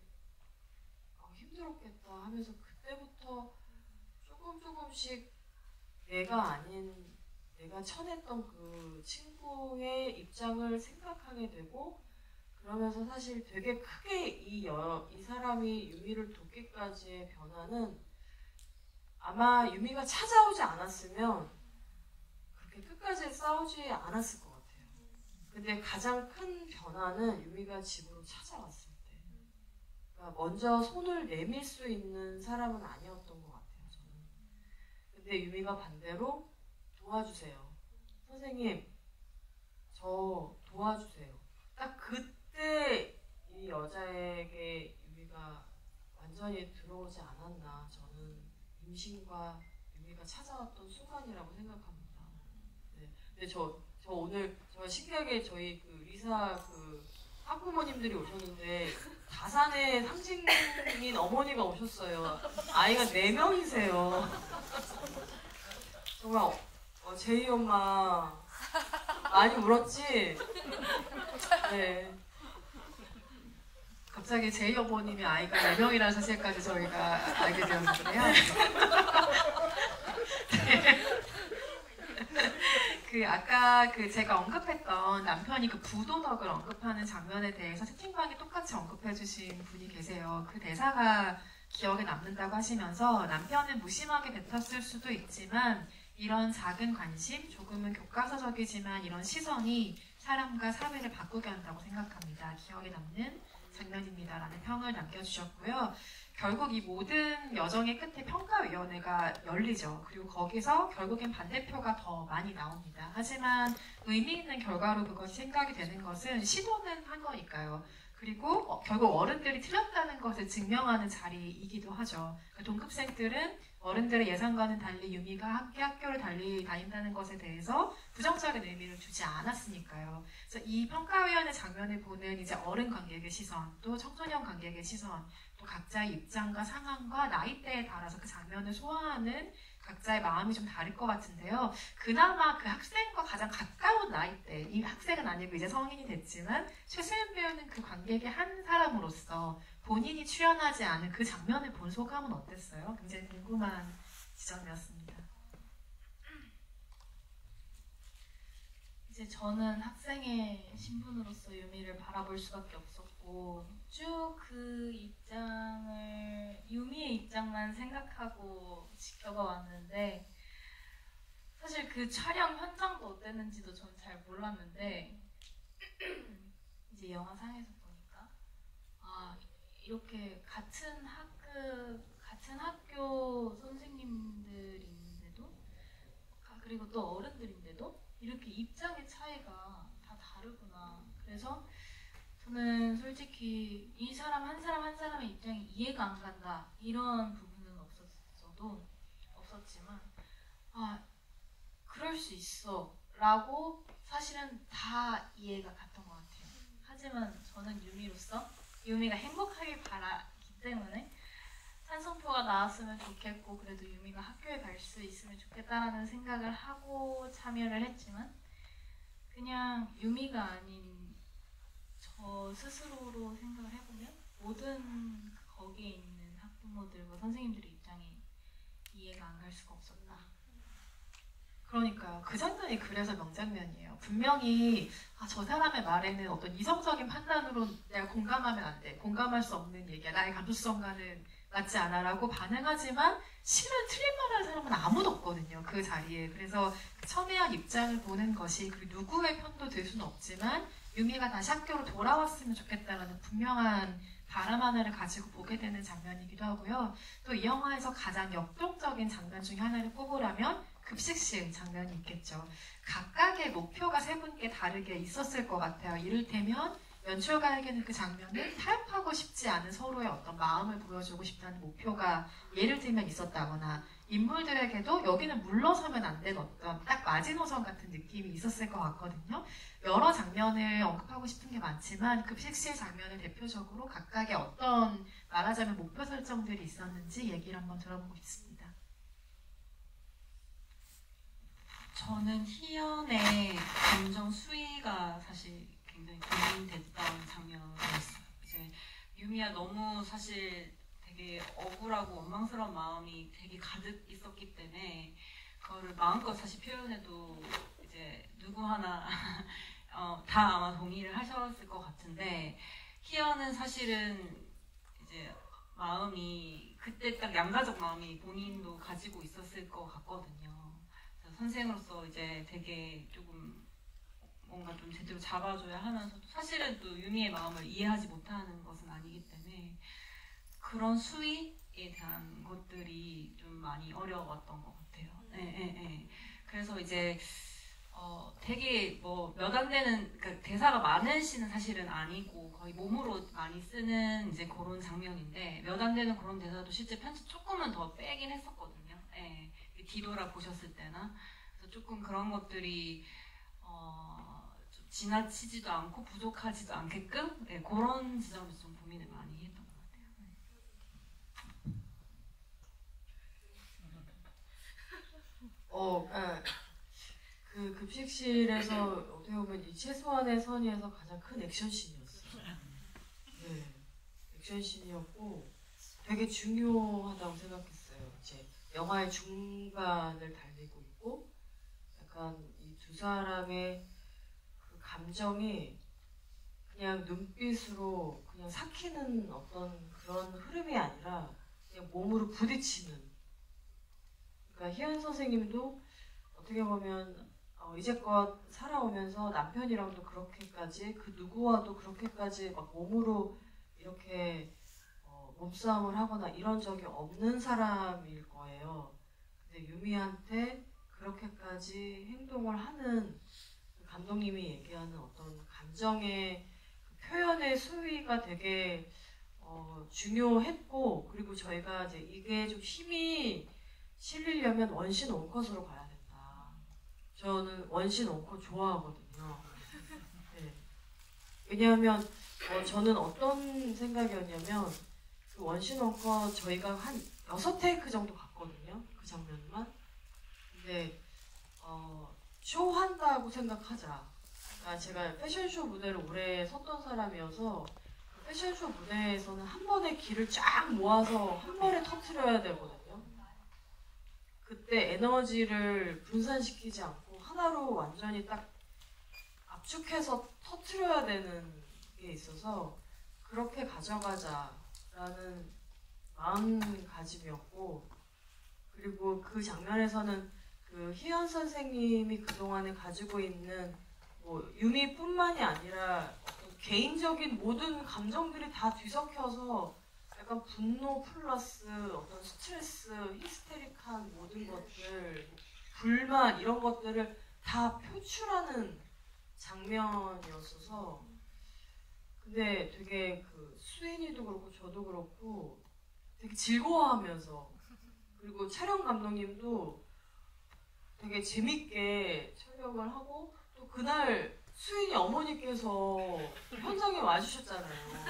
힘들었겠다 하면서 그때부터 조금 조금씩 내가 아닌 내가 쳐냈던 그 친구의 입장을 생각하게 되고 그 그러면서 사실 되게 크게 이, 여, 이 사람이 유미를 돕기까지의 변화는 아마 유미가 찾아오지 않았으면 그렇게 끝까지 싸우지 않았을 것 같아요. 근데 가장 큰 변화는 유미가 집으로 찾아왔을 때. 그러니까 먼저 손을 내밀 수 있는 사람은 아니었던 것 같아요, 저는. 근데 유미가 반대로 도와주세요. 선생님, 저 도와주세요. 딱 그때 이 여자에게 유미가 완전히 들어오지 않았나. 저는 임신과 유미가 찾아왔던 순간이라고 생각합니다. 네. 근데 저, 저 오늘 정말 신기하게 저희 그 리사 그 학부모님들이 오셨는데 다산의 상징인 어머니가 오셨어요. 아이가 네 명이세요. 정말 어, 제이 엄마 많이 울었지? 네. 갑자기 제이 어머님이 아이가 네 명이라는 사실까지 저희가 알게 되었는데요. 네. 그 아까 그 제가 언급했던 남편이 그 부도덕을 언급하는 장면에 대해서 채팅방에 똑같이 언급해주신 분이 계세요. 그 대사가 기억에 남는다고 하시면서 남편은 무심하게 뱉었을 수도 있지만 이런 작은 관심, 조금은 교과서적이지만 이런 시선이 사람과 사회를 바꾸게 한다고 생각합니다. 기억에 남는 장면입니다라는 평을 남겨주셨고요. 결국 이 모든 여정의 끝에 평가위원회가 열리죠. 그리고 거기서 결국엔 반대표가 더 많이 나옵니다. 하지만 의미 있는 결과로 그것이 생각이 되는 것은 시도는 한 거니까요. 그리고 어, 결국 어른들이 틀렸다는 것을 증명하는 자리이기도 하죠. 그 동급생들은 어른들의 예상과는 달리 유미가 함께 학교를 달리 다닌다는 것에 대해서 부정적인 의미를 주지 않았으니까요. 그래서 이 평가위원회 장면을 보는 이제 어른 관객의 시선, 또 청소년 관객의 시선, 또 각자의 입장과 상황과 나이대에 따라서 그 장면을 소화하는 각자의 마음이 좀 다를 것 같은데요. 그나마 그 학생과 가장 가까운 나이대, 이 학생은 아니고 이제 성인이 됐지만 최수연 배우는 그 관객의 한 사람으로서 본인이 출연하지 않은 그 장면을 본 소감은 어땠어요? 굉장히 궁금한 지점이었습니다. 이제 저는 학생의 신분으로서 유미를 바라볼 수밖에 없었고 쭉 그 입장을 유미의 입장만 생각하고 지켜봐 왔는데 사실 그 촬영 현장도 어땠는지도 저는 잘 몰랐는데 이제 영화상에서 보니까 아 이렇게 같은 학급 같은 학교 선생님들인데도 그리고 또 어른들인데도 이렇게 입장의 차이가 다 다르구나. 그래서 저는 솔직히 이 사람 한 사람 한 사람의 입장이 이해가 안 간다 이런 부분은 없었어도 없었지만 아 그럴 수 있어 라고 사실은 다 이해가 갔던 것 같아요. 하지만 저는 유미로서 유미가 행복하길 바라기 때문에 찬성표가 나왔으면 좋겠고 그래도 유미가 학교에 갈 수 있으면 좋겠다라는 생각을 하고 참여를 했지만 그냥 유미가 아닌 저 스스로로 생각을 해보면 모든 거기에 있는 학부모들과 선생님들의 입장이 이해가 안 갈 수가 없었다. 그러니까요. 그 장면이 그래서 명장면이에요. 분명히 아, 저 사람의 말에는 어떤 이성적인 판단으로 내가 공감하면 안 돼. 공감할 수 없는 얘기야. 나의 감수성과는 맞지 않아 라고 반응하지만 실은 틀린 말하는 사람은 아무도 없거든요. 그 자리에. 그래서 첨예한 입장을 보는 것이 그 누구의 편도 될 수는 없지만 유미가 다시 학교로 돌아왔으면 좋겠다라는 분명한 바람 하나를 가지고 보게 되는 장면이기도 하고요. 또 이 영화에서 가장 역동적인 장면 중에 하나를 꼽으라면 급식실 장면이 있겠죠. 각각의 목표가 세 분께 다르게 있었을 것 같아요. 이를테면 연출가에게는 그 장면을 타협하고 싶지 않은 서로의 어떤 마음을 보여주고 싶다는 목표가 예를 들면 있었다거나 인물들에게도 여기는 물러서면 안 되는 어떤 딱 마지노선 같은 느낌이 있었을 것 같거든요. 여러 장면을 언급하고 싶은 게 많지만 급식실 장면을 대표적으로 각각의 어떤 말하자면 목표 설정들이 있었는지 얘기를 한번 들어보고 싶습니다. 저는 희연의 감정 수위가 사실 굉장히 고민됐던 장면이었어요. 이제 유미야 너무 사실 되게 억울하고 원망스러운 마음이 되게 가득 있었기 때문에 그거를 마음껏 사실 표현해도 이제 누구 하나 어, 다 아마 동의를 하셨을 것 같은데 희연은 사실은 이제 마음이 그때 딱 양가적 마음이 본인도 가지고 있었을 것 같거든요. 그래서 선생으로서 이제 되게 조금 뭔가 좀 제대로 잡아줘야 하면서도 사실은 또 유미의 마음을 이해하지 못하는 것은 아니기 때문에 그런 수위에 대한 것들이 좀 많이 어려웠던 것 같아요. 예, 예, 예. 그래서 이제 어, 되게 뭐 몇 안 되는 그러니까 대사가 많은 시는 사실은 아니고 거의 몸으로 많이 쓰는 이제 그런 장면인데 몇 안 되는 그런 대사도 실제 편집 조금은 더 빼긴 했었거든요. 예, 뒤돌아 보셨을 때나 그래서 조금 그런 것들이 어, 좀 지나치지도 않고 부족하지도 않게끔 예, 그런 지점에서 좀 고민을 많이 했던 것 같아요. 어, 예. 그 급식실에서 어떻게 보면 이 최소한의 선의에서 가장 큰 액션씬이었어요. 네, 액션씬이었고 되게 중요하다고 생각했어요. 이제 영화의 중반을 달리고 있고 약간 이 두 사람의 그 감정이 그냥 눈빛으로 그냥 삭히는 어떤 그런 흐름이 아니라 그냥 몸으로 부딪히는. 그러니까 희연 선생님도 어떻게 보면 어, 이제껏 살아오면서 남편이랑도 그렇게까지 그 누구와도 그렇게까지 막 몸으로 이렇게 어, 몸싸움을 하거나 이런 적이 없는 사람일 거예요. 근데 유미한테 그렇게까지 행동을 하는 그 감독님이 얘기하는 어떤 감정의 그 표현의 수위가 되게 어, 중요했고 그리고 저희가 이제 이게 좀 힘이 실리려면 원신 원컷으로 가야 된다. 저는 원신 원컷 좋아하거든요. 네. 왜냐하면 어, 저는 어떤 생각이었냐면 그 원신 원컷 저희가 한 여섯 테이크 정도 갔거든요. 그 장면만. 근데 어, 쇼 한다고 생각하자. 그러니까 제가 패션쇼 무대를 오래 섰던 사람이어서 그 패션쇼 무대에서는 한 번에 기를 쫙 모아서 한 번에 터트려야 되거든요. 그때 에너지를 분산시키지 않고 하나로 완전히 딱 압축해서 터트려야 되는 게 있어서 그렇게 가져가자라는 마음가짐이었고 그리고 그 장면에서는 그 희연 선생님이 그동안에 가지고 있는 뭐 유미뿐만이 아니라 어떤 개인적인 모든 감정들이 다 뒤섞여서 약간 분노 플러스 어떤 스트레스, 히스테릭한 모든 것들, 불만 이런 것들을 다 표출하는 장면이었어서 근데 되게 그 수인이도 그렇고 저도 그렇고 되게 즐거워하면서 그리고 촬영 감독님도 되게 재밌게 촬영을 하고 또 그날 수인이 어머니께서 현장에 와주셨잖아요.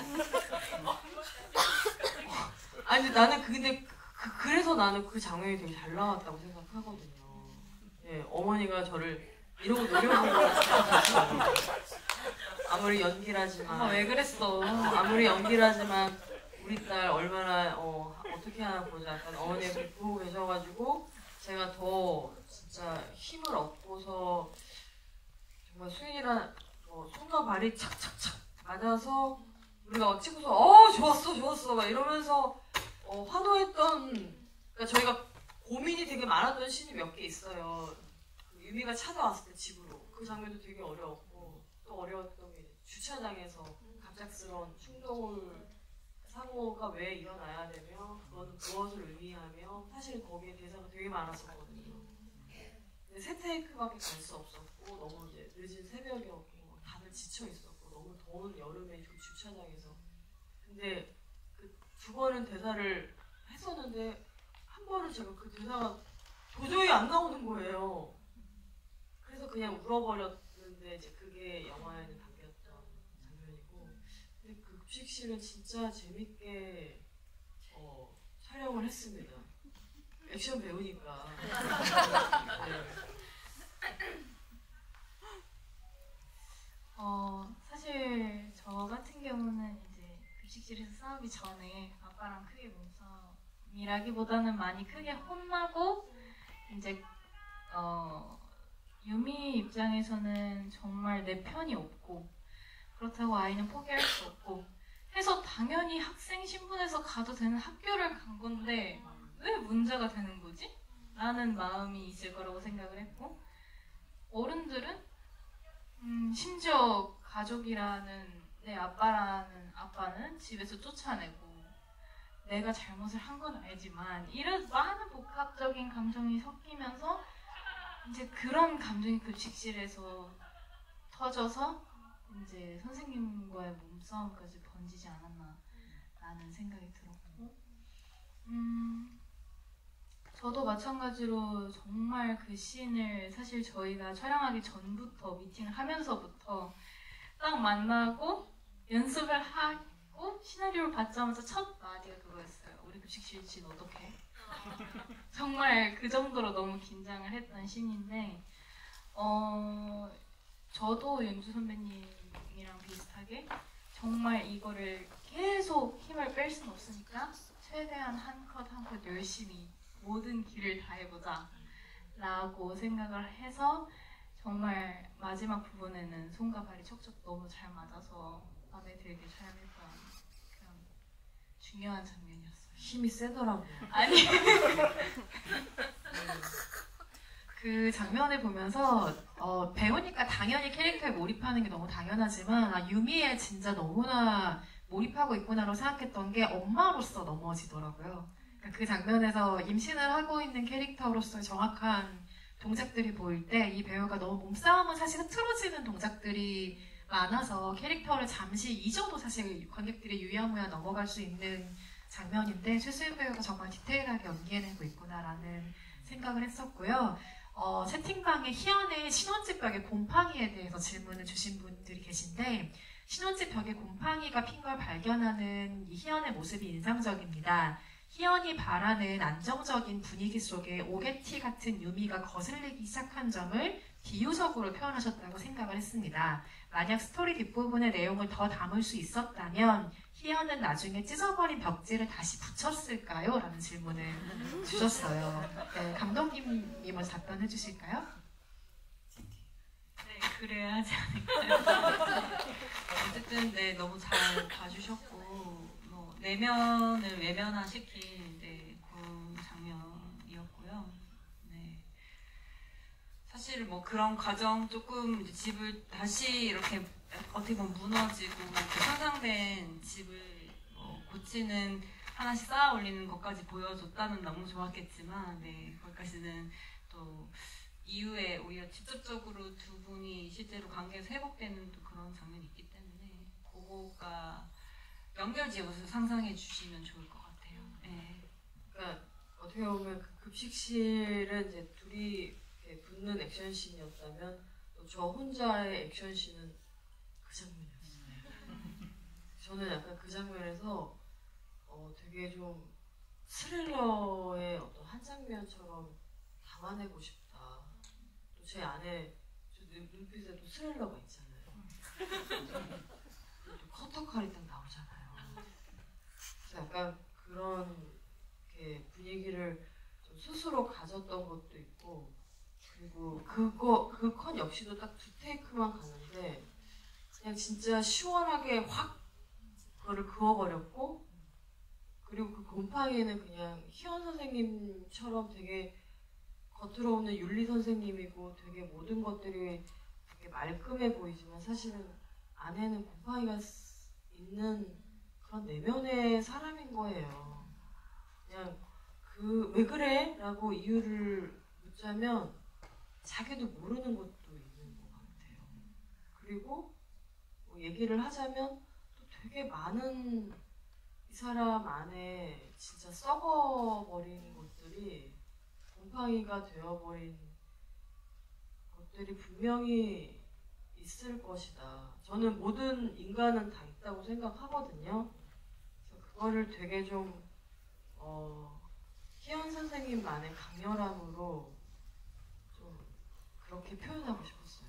아니 나는 근데 그, 그래서 나는 그 장면이 되게 잘 나왔다고 생각하거든요. 예, 어머니가 저를 이러고 노려보는 것 같아요. 아무리 연기라지만 아, 왜 그랬어? 아무리 연기라지만 우리 딸 얼마나 어, 어떻게 하나 보자. 약간 어머니가 그렇게 보고 계셔가지고 제가 더 진짜 힘을 얻고서 정말 수인이랑 어, 손과 발이 착착착 맞아서 우리가 막 찍고서 어 좋았어 좋았어 막 이러면서 어, 환호했던 그러니까 저희가 고민이 되게 많았던 씬이 몇 개 있어요. 그 유미가 찾아왔을 때 집으로 그 장면도 되게 어려웠고 또 어려웠던 게 주차장에서 갑작스러운 충동을 사고가 왜 일어나야 되며 그거는 무엇을 의미하며 사실 거기에 대사가 되게 많았었거든요. 근데 세 테이크밖에 갈 수 없었고 너무 이제 늦은 새벽이었고 다들 지쳐 있었고 너무 더운 여름에 그 주차장에서 근데 그 두 번은 대사를 했었는데 한 번은 제가 그 대사가 도저히 안 나오는 거예요. 그래서 그냥 울어버렸는데 이제 그게 영화에는 담겼던 장면이고 근데 그 급식실은 진짜 재밌게 어, 촬영을 했습니다. 액션 배우니까. 네. 어, 사실 저 같은 경우는 이제 급식실에서 싸우기 전에 아빠랑 크게 몸싸움이라기보다는 많이 크게 혼나고 이제 어, 유미 입장에서는 정말 내 편이 없고 그렇다고 아이는 포기할 수 없고 해서 당연히 학생 신분에서 가도 되는 학교를 간 건데 왜 문제가 되는 거지? 라는 마음이 있을 거라고 생각을 했고 어른들은 음, 심지어 가족이라는 내 아빠라는 아빠는 집에서 쫓아내고 내가 잘못을 한 건 알지만 이런 많은 복합적인 감정이 섞이면서 이제 그런 감정이 급식실에서 터져서 이제 선생님과의 몸싸움까지 번지지 않았나 라는 생각이 들었고 음, 저도 마찬가지로 정말 그 씬을 사실 저희가 촬영하기 전부터 미팅을 하면서부터 딱 만나고 연습을 하고 시나리오를 받자마자 첫 마디가 그거였어요. 우리 급식실 씬 어떡해? 정말 그 정도로 너무 긴장을 했던 씬인데 어, 저도 윤주 선배님이랑 비슷하게 정말 이거를 계속 힘을 뺄 수는 없으니까 최대한 한 컷 한 컷 열심히 모든 길을 다 해보자 라고 생각을 해서 정말 마지막 부분에는 손과 발이 척척 너무 잘 맞아서 마음에 들게 촬영했던 그런 중요한 장면이었어요. 힘이 세더라고요. 아니 그 장면을 보면서 어, 배우니까 당연히 캐릭터에 몰입하는 게 너무 당연하지만 아, 유미에 진짜 너무나 몰입하고 있구나라고 생각했던 게 엄마로서 넘어지더라고요. 그러니까 그 장면에서 임신을 하고 있는 캐릭터로서의 정확한 동작들이 보일 때 이 배우가 너무 몸싸움은 사실 흐트러지는 동작들이 많아서 캐릭터를 잠시 잊어도 사실 관객들이 유야무야 넘어갈 수 있는 장면인데 최수연 배우가 정말 디테일하게 연기해내고 있구나라는 생각을 했었고요. 어, 채팅방에 희연의 신혼집 벽에 곰팡이에 대해서 질문을 주신 분들이 계신데 신혼집 벽에 곰팡이가 핀 걸 발견하는 이 희연의 모습이 인상적입니다. 희연이 바라는 안정적인 분위기 속에 오게티 같은 유미가 거슬리기 시작한 점을 비유적으로 표현하셨다고 생각을 했습니다. 만약 스토리 뒷부분의 내용을 더 담을 수 있었다면 희연은 나중에 찢어버린 벽지를 다시 붙였을까요? 라는 질문을 주셨어요. 네, 감독님이 먼저 답변해 주실까요? 네, 그래야 하지 않을까요? 어쨌든 네 너무 잘 봐주셨고 뭐 내면을 외면화시킨 네, 그 장면이었고요. 네 사실 뭐 그런 과정 조금 이제 집을 다시 이렇게 어떻게 보면 무너지고 그 상상된 집을 뭐 고치는 하나씩 쌓아 올리는 것까지 보여줬다면 너무 좋았겠지만 네 거기까지는 또 이후에 오히려 직접적으로 두 분이 실제로 관계에서 회복되는 또 그런 장면이 있기 때문에 그거가 연결지어서 상상해 주시면 좋을 것 같아요. 네. 그러니까 어떻게 보면 그 급식실은 이제 둘이 이렇게 붙는 액션씬이었다면 또 저 혼자의 액션씬은 그 장면이었어요. 저는 약간 그 장면에서 어 되게 좀 스릴러의 어떤 한 장면처럼 담아내고 싶다. 또 제 안에 저 눈- 눈빛에 또 스릴러가 있잖아요. 또 커터칼이 딱 나오잖아요. 그래서 약간 그런 이렇게 분위기를 좀 스스로 가졌던 것도 있고 그리고 그거 그 컷 역시도 딱 두 테이크만 가는데 그냥 진짜 시원하게 확 그거를 그어버렸고 그리고 그 곰팡이는 그냥 희연 선생님처럼 되게 겉으로는 윤리 선생님이고 되게 모든 것들이 되게 말끔해 보이지만 사실은 안에는 곰팡이가 있는 그런 내면의 사람인 거예요. 그냥 그 왜 그래? 라고 이유를 묻자면 자기도 모르는 것도 있는 것 같아요. 그리고 뭐 얘기를 하자면 또 되게 많은 이 사람 안에 진짜 썩어버린 것들이 곰팡이가 되어버린 것들이 분명히 있을 것이다. 저는 모든 인간은 다 있다고 생각하거든요. 그래서 그거를 되게 좀 어, 희연 선생님만의 강렬함으로 좀 그렇게 표현하고 싶었어요.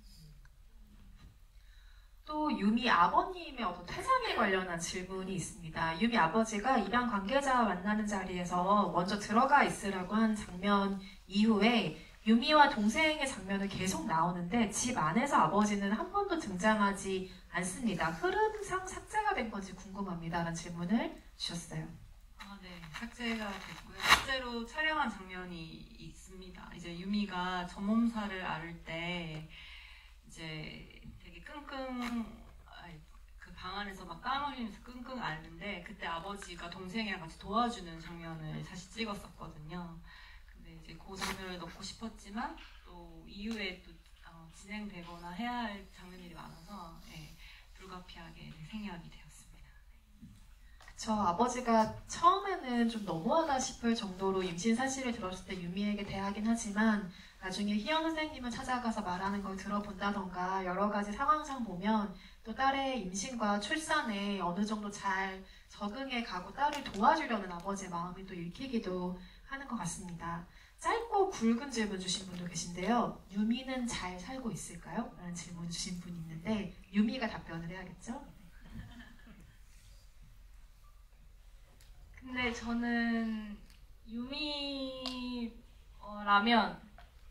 또 유미 아버님의 어떤 퇴장에 관련한 질문이 있습니다. 유미 아버지가 입양 관계자와 만나는 자리에서 먼저 들어가 있으라고 한 장면 이후에 유미와 동생의 장면은 계속 나오는데 집 안에서 아버지는 한 번도 등장하지 않습니다. 흐름상 삭제가 된 건지 궁금합니다. 라는 질문을 주셨어요. 아, 네. 삭제가 됐고요. 실제로 촬영한 장면이 있습니다. 이제 유미가 저 몸살을 앓을 때 이제 되게 끙끙 그 방 안에서 막 땀 흘리면서 끙끙 앓는데 그때 아버지가 동생이랑 같이 도와주는 장면을 사실 찍었었거든요. 근데 이제 그 장면을 넣고 싶었지만 또 이후에 또 어, 진행되거나 해야 할 장면들이 많아서 예, 불가피하게 생략이 되었습니다. 저 아버지가 처음에는 좀 너무하다 싶을 정도로 임신 사실을 들었을 때 유미에게 대하긴 하지만 나중에 희연 선생님을 찾아가서 말하는 걸 들어본다던가 여러 가지 상황상 보면 또 딸의 임신과 출산에 어느 정도 잘 적응해 가고 딸을 도와주려는 아버지의 마음이 또 읽히기도 하는 것 같습니다. 짧고 굵은 질문 주신 분도 계신데요. 유미는 잘 살고 있을까요? 라는 질문 주신 분이 있는데 유미가 답변을 해야겠죠? 근데 저는 유미라면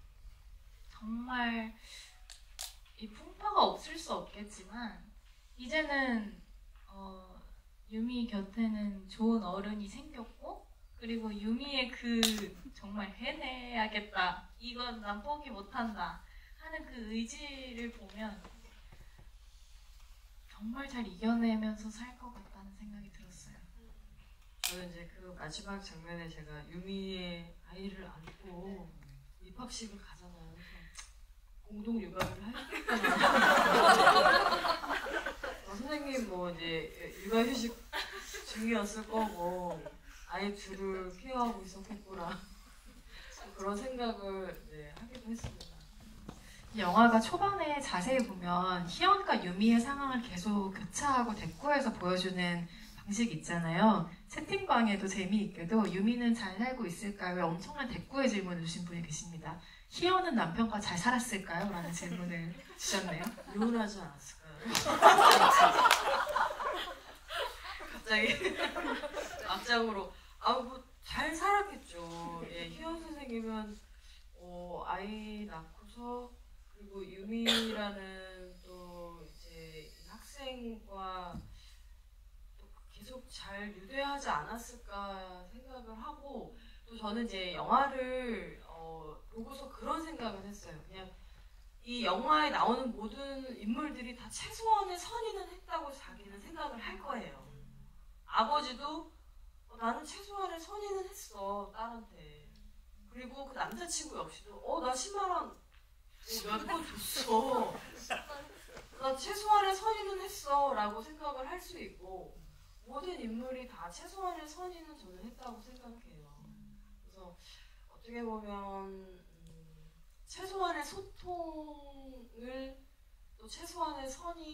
정말 이 풍파가 없을 수 없겠지만 이제는 어, 유미 곁에는 좋은 어른이 생겼고 그리고 유미의 그 정말 해내야겠다 이건 난 포기 못한다 하는 그 의지를 보면 정말 잘 이겨내면서 살 것 같다는 생각이 들었어요. 저는 이제 그 마지막 장면에 제가 유미의 아이를 안고 입학식을 가잖아요. 그래서 공동 육아를 하겠구나. 어, 선생님 뭐 이제 육아휴직 중이었을 거고 아이 둘을 케어하고 있었겠구나. 그런 생각을 네, 하기도 했습니다. 영화가 초반에 자세히 보면 희연과 유미의 상황을 계속 교차하고 대꾸해서 보여주는 방식이 있잖아요. 채팅방에도 재미있게도 유미는 잘 살고 있을까요? 엄청난 대꾸의 질문을 주신 분이 계십니다. 희연은 남편과 잘 살았을까요? 라는 질문을 주셨네요. 이혼하지 않았을까요? 갑자기 앞장으로 아 뭐 잘 살았겠죠. 예, 희연 선생님은 어, 아이 낳고서 그리고 유미라는 또 이제 학생과 또 계속 잘 유대하지 않았을까 생각을 하고 또 저는 이제 영화를 어, 보고서 그런 생각을 했어요. 그냥 이 영화에 나오는 모든 인물들이 다 최소한의 선의는 했다고 자기는 생각을 할 거예요. 아버지도 어, 나는 최소한의 선의는 했어 딸한테. 그리고 그 남자친구 역시도 어 나 십만 원 몇 번 줬어. 나 최소한의 선의는 했어 라고 생각을 할 수 있고 모든 인물이 다 최소한의 선의는 저는 했다고 생각해요. 그래서 어떻게 보면 음, 최소한의 소통을 또 최소한의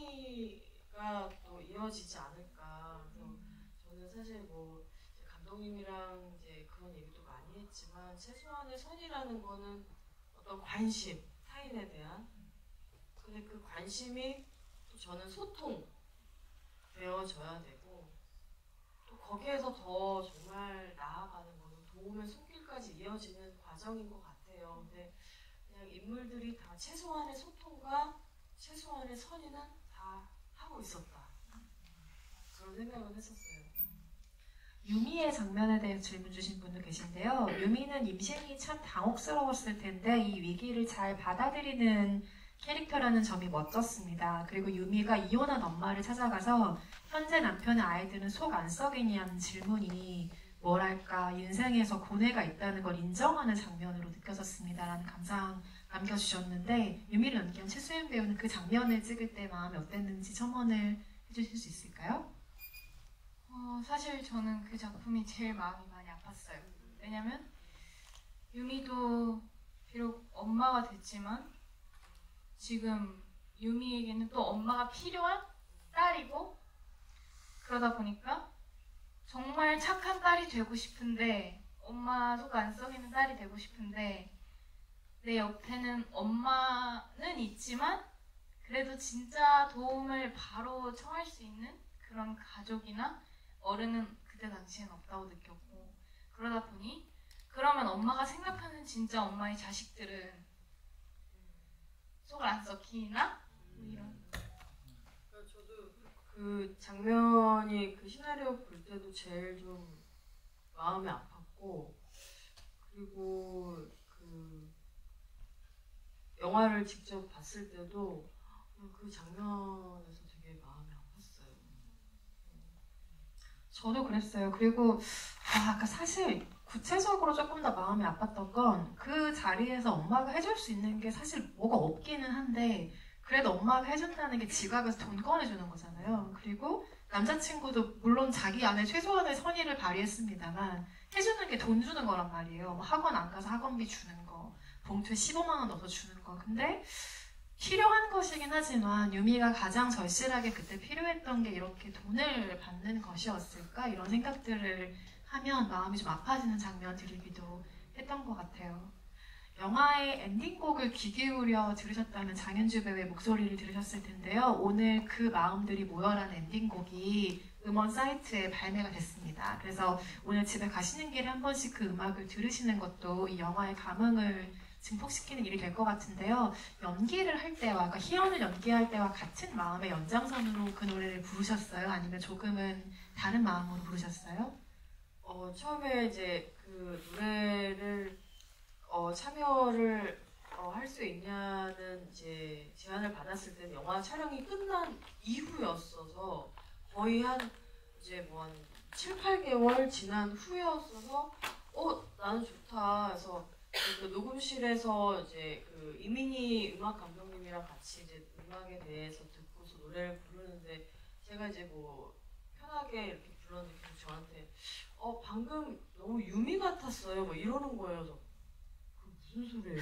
선의가 또 이어지지 않을까. 그래서 저는 사실 뭐 이제 감독님이랑 이제 그런 얘기도 많이 했지만 최소한의 선의라는 거는 어떤 관심, 타인에 대한. 근데 그 관심이 또 저는 소통 되어져야 되고 또 거기에서 더 정말 나아가는 거는 도움의 손길까지 이어지는 과정인 것 같아요. 근데 그냥 인물들이 다 최소한의 소통과 최소한의 선의는 다 하고 있었다. 그런 생각을 했었어요. 유미의 장면에 대해 질문 주신 분도 계신데요. 유미는 임신이 참 당혹스러웠을 텐데 이 위기를 잘 받아들이는 캐릭터라는 점이 멋졌습니다. 그리고 유미가 이혼한 엄마를 찾아가서 현재 남편의 아이들은 속 안 썩이냐는 질문이 뭐랄까 인생에서 고뇌가 있다는 걸 인정하는 장면으로 느껴졌습니다. 라는 감상 남겨주셨는데 유미를 연기한 최수연 배우는 그 장면을 찍을 때 마음이 어땠는지 첨언을 해주실 수 있을까요? 어, 사실 저는 그 작품이 제일 마음이 많이 아팠어요. 왜냐면 유미도 비록 엄마가 됐지만 지금 유미에게는 또 엄마가 필요한 딸이고 그러다 보니까 정말 착한 딸이 되고 싶은데 엄마 속 안 썩이는 딸이 되고 싶은데 내 옆에는 엄마는 있지만 그래도 진짜 도움을 바로 청할 수 있는 그런 가족이나 어른은 그때 당시엔 없다고 느꼈고 그러다 보니 그러면 엄마가 생각하는 진짜 엄마의 자식들은 속을 안 썩히나? 뭐 이런. 그러니까 저도 그 장면이 그 시나리오 볼 때도 제일 좀 마음이 아팠고, 그리고 그 영화를 직접 봤을 때도 그 장면에서 되게 마음이 아팠어요. 저도 그랬어요. 그리고 아, 아까 사실 구체적으로 조금 더 마음이 아팠던 건 그 자리에서 엄마가 해줄 수 있는 게 사실 뭐가 없기는 한데 그래도 엄마가 해준다는 게 지갑에서 돈 꺼내주는 거잖아요. 그리고 남자친구도 물론 자기 안에 최소한의 선의를 발휘했습니다만 해주는 게 돈 주는 거란 말이에요. 뭐 학원 안 가서 학원비 주는 거, 봉투에 십오만 원 넣어서 주는 거. 근데 필요한 것이긴 하지만 유미가 가장 절실하게 그때 필요했던 게 이렇게 돈을 받는 것이었을까? 이런 생각들을 하면 마음이 좀 아파지는 장면들이기도 했던 것 같아요. 영화의 엔딩곡을 귀 기울여 들으셨다면 장윤주 배우의 목소리를 들으셨을 텐데요. 오늘 그 마음들이 모여라는 엔딩곡이 음원 사이트에 발매가 됐습니다. 그래서 오늘 집에 가시는 길에 한 번씩 그 음악을 들으시는 것도 이 영화의 감흥을 증폭시키는 일이 될 것 같은데요. 연기를 할 때와, 그러니까 희연을 연기할 때와 같은 마음의 연장선으로 그 노래를 부르셨어요? 아니면 조금은 다른 마음으로 부르셨어요? 어, 처음에 이제 그 노래를 어, 참여를 어, 할 수 있냐는 이제 제안을 받았을 때는 영화 촬영이 끝난 이후였어서 거의 한 이제 뭐 한 칠, 팔 개월 지난 후였어서 어, 나는 좋다 해서 그 녹음실에서 이제 그 이민희 음악 감독님이랑 같이 이제 음악에 대해서 듣고서 노래를 부르는데 제가 이제 뭐 편하게 이렇게 불렀는데 계속 저한테 어 방금 너무 유미 같았어요 뭐 이러는 거예요. 그래서 그 무슨 소리예요?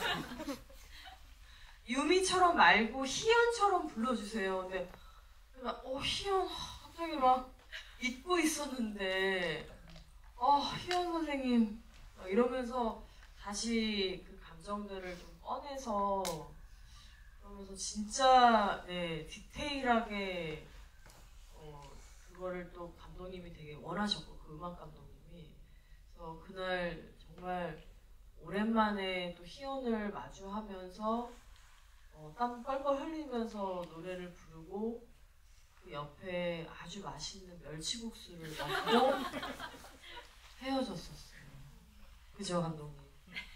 유미처럼 말고 희연처럼 불러주세요. 근데 내가 어 희연 갑자기 막 잊고 있었는데 어 희연 선생님 막 이러면서 다시 그 감정들을 좀 꺼내서 그러면서 진짜 네 디테일하게 어, 그거를 또 감독님이 되게 원하셨고 그 음악 감독님이 그래서 그날 정말 오랜만에 또 희연을 마주하면서 어, 땀 뻘뻘 흘리면서 노래를 부르고 그 옆에 아주 맛있는 멸치국수를 먹고 헤어졌었어요. 그죠 감독님?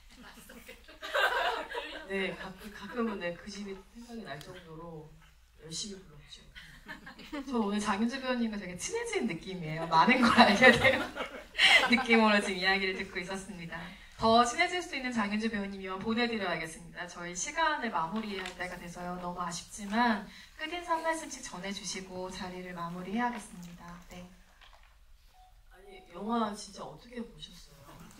네, 가끔, 가끔은 네, 그 집이 생각이 날 정도로 열심히 불렀죠. 저 오늘 장윤주 배우님과 되게 친해진 느낌이에요. 많은 걸 알게 되는 느낌으로 지금 이야기를 듣고 있었습니다. 더 친해질 수 있는 장윤주 배우님이면 보내드려야겠습니다. 저희 시간을 마무리할 때가 돼서요. 너무 아쉽지만 끝인사 한 말씀씩 전해주시고 자리를 마무리해야겠습니다. 네. 아니, 영화 진짜 어떻게 보셨어요?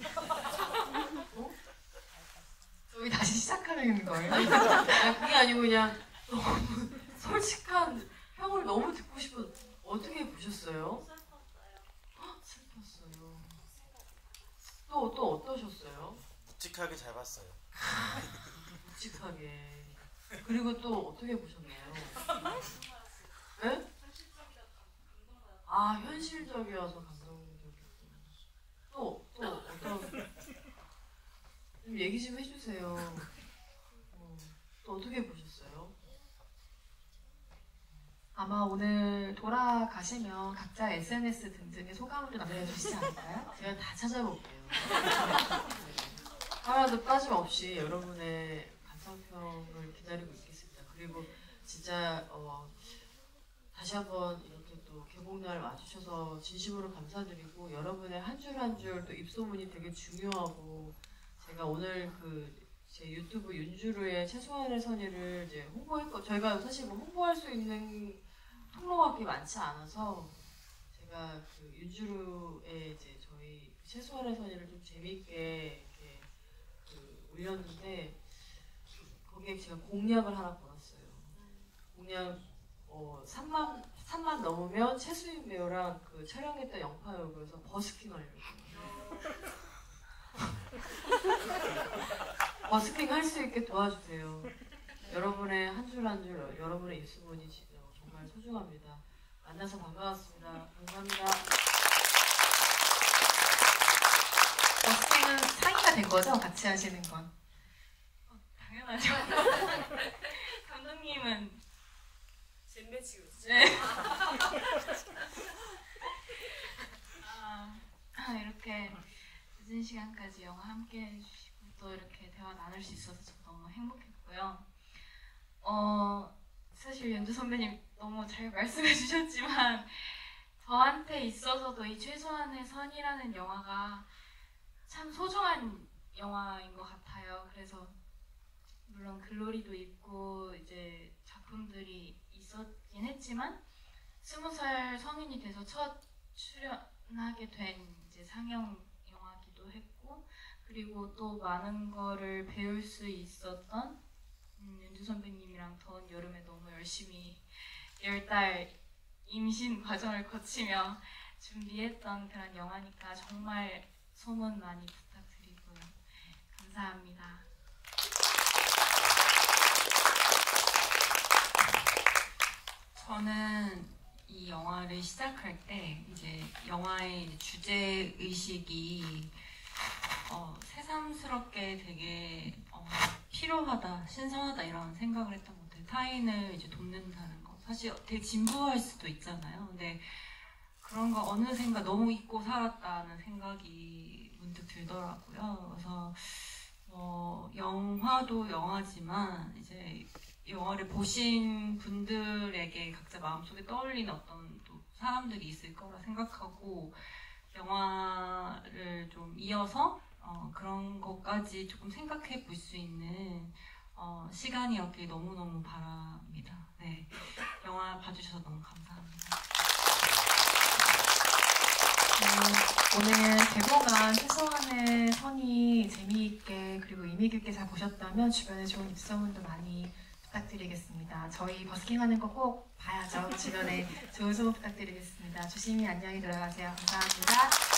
어? 저희 다시 시작하는 거예요? 아니, 그게 아니고 그냥 너무 솔직한 평을 너무 듣고 싶어. 어떻게 보셨어요? 슬펐어요. 슬펐어요. 또, 또 어떠셨어요? 묵직하게 잘 봤어요. 묵직하게. 그리고 또 어떻게 보셨나요? 네? 아, 현실적이어서 감동적이었고. 또, 또 어떤, 좀 얘기 좀 해주세요. 어, 또 어떻게 보셨어요? 아마 오늘 돌아가시면 각자 에스엔에스 등등의 소감을 좀 남겨주시지 않을까요? 제가 다 찾아볼게요. 하나도 빠짐없이 여러분의 감상평을 기다리고 있겠습니다. 그리고 진짜 어, 다시 한번 이렇게 또 개봉날 와주셔서 진심으로 감사드리고 여러분의 한 줄 한 줄 또 입소문이 되게 중요하고 제가 오늘 그 제 유튜브 윤주루의 최소한의 선의를 이제 홍보했고 저희가 사실 뭐 홍보할 수 있는 통로가 그렇게 많지 않아서 제가 그 윤주루의 이제 저희 최소한의 선의를 좀 재미있게 이렇게 그 올렸는데 거기에 제가 공약을 하나 걸었어요. 공약 어 삼만 삼만 넘으면 최수인 배우랑 그 촬영했던 영파역에서 버스킹 하려고. 버스킹 할 수 있게 도와주세요. 여러분의 한 줄 한 줄, 여러분의 입소문이 정말 소중합니다. 만나서 반가웠습니다. 감사합니다. 버스킹 그러면 상의가 된 거죠? 같이 하시는 건? 당연하죠. 감독님은 잼배 치고 있지. 네. 아, 아, 이렇게 늦은 시간까지 영화 함께 해주시고 또 이렇게 대화 나눌 수 있어서 저 너무 행복했고요. 어, 사실 연주 선배님 너무 잘 말씀해 주셨지만 저한테 있어서도 이 최소한의 선이라는 영화가 참 소중한 영화인 것 같아요. 그래서 물론 글로리도 있고 이제 작품들이 있었긴 했지만 스무 살 성인이 돼서 첫 출연하게 된 이제 상영 영화기도 했고 그리고 또 많은 거를 배울 수 있었던 음, 연주 선배님이랑 더운 여름에 너무 열심히 열 달 임신 과정을 거치며 준비했던 그런 영화니까 정말 소문 많이 부탁드리고요. 감사합니다. 저는 이 영화를 시작할 때 이제 영화의 주제 의식이 어, 새삼스럽게 되게 어, 필요하다, 신선하다 이런 생각을 했던 것 같아요. 타인을 이제 돕는다는 거 사실 되게 진부할 수도 있잖아요. 근데 그런 거 어느샌가 너무 잊고 살았다는 생각이 문득 들더라고요. 그래서 어, 영화도 영화지만 이제 영화를 보신 분들에게 각자 마음속에 떠올리는 어떤 또 사람들이 있을 거라 생각하고 영화를 좀 이어서 어, 그런 것까지 조금 생각해 볼 수 있는 어, 시간이었길 너무너무 바랍니다. 네, 영화 봐주셔서 너무 감사합니다. 네, 오늘 개봉한 최소한의 선이 재미있게 그리고 의미 깊게 잘 보셨다면 주변에 좋은 입소문도 많이 부탁드리겠습니다. 저희 버스킹하는 거 꼭 봐야죠. 주변에 좋은 소문 부탁드리겠습니다. 조심히 안녕히 들어가세요. 감사합니다.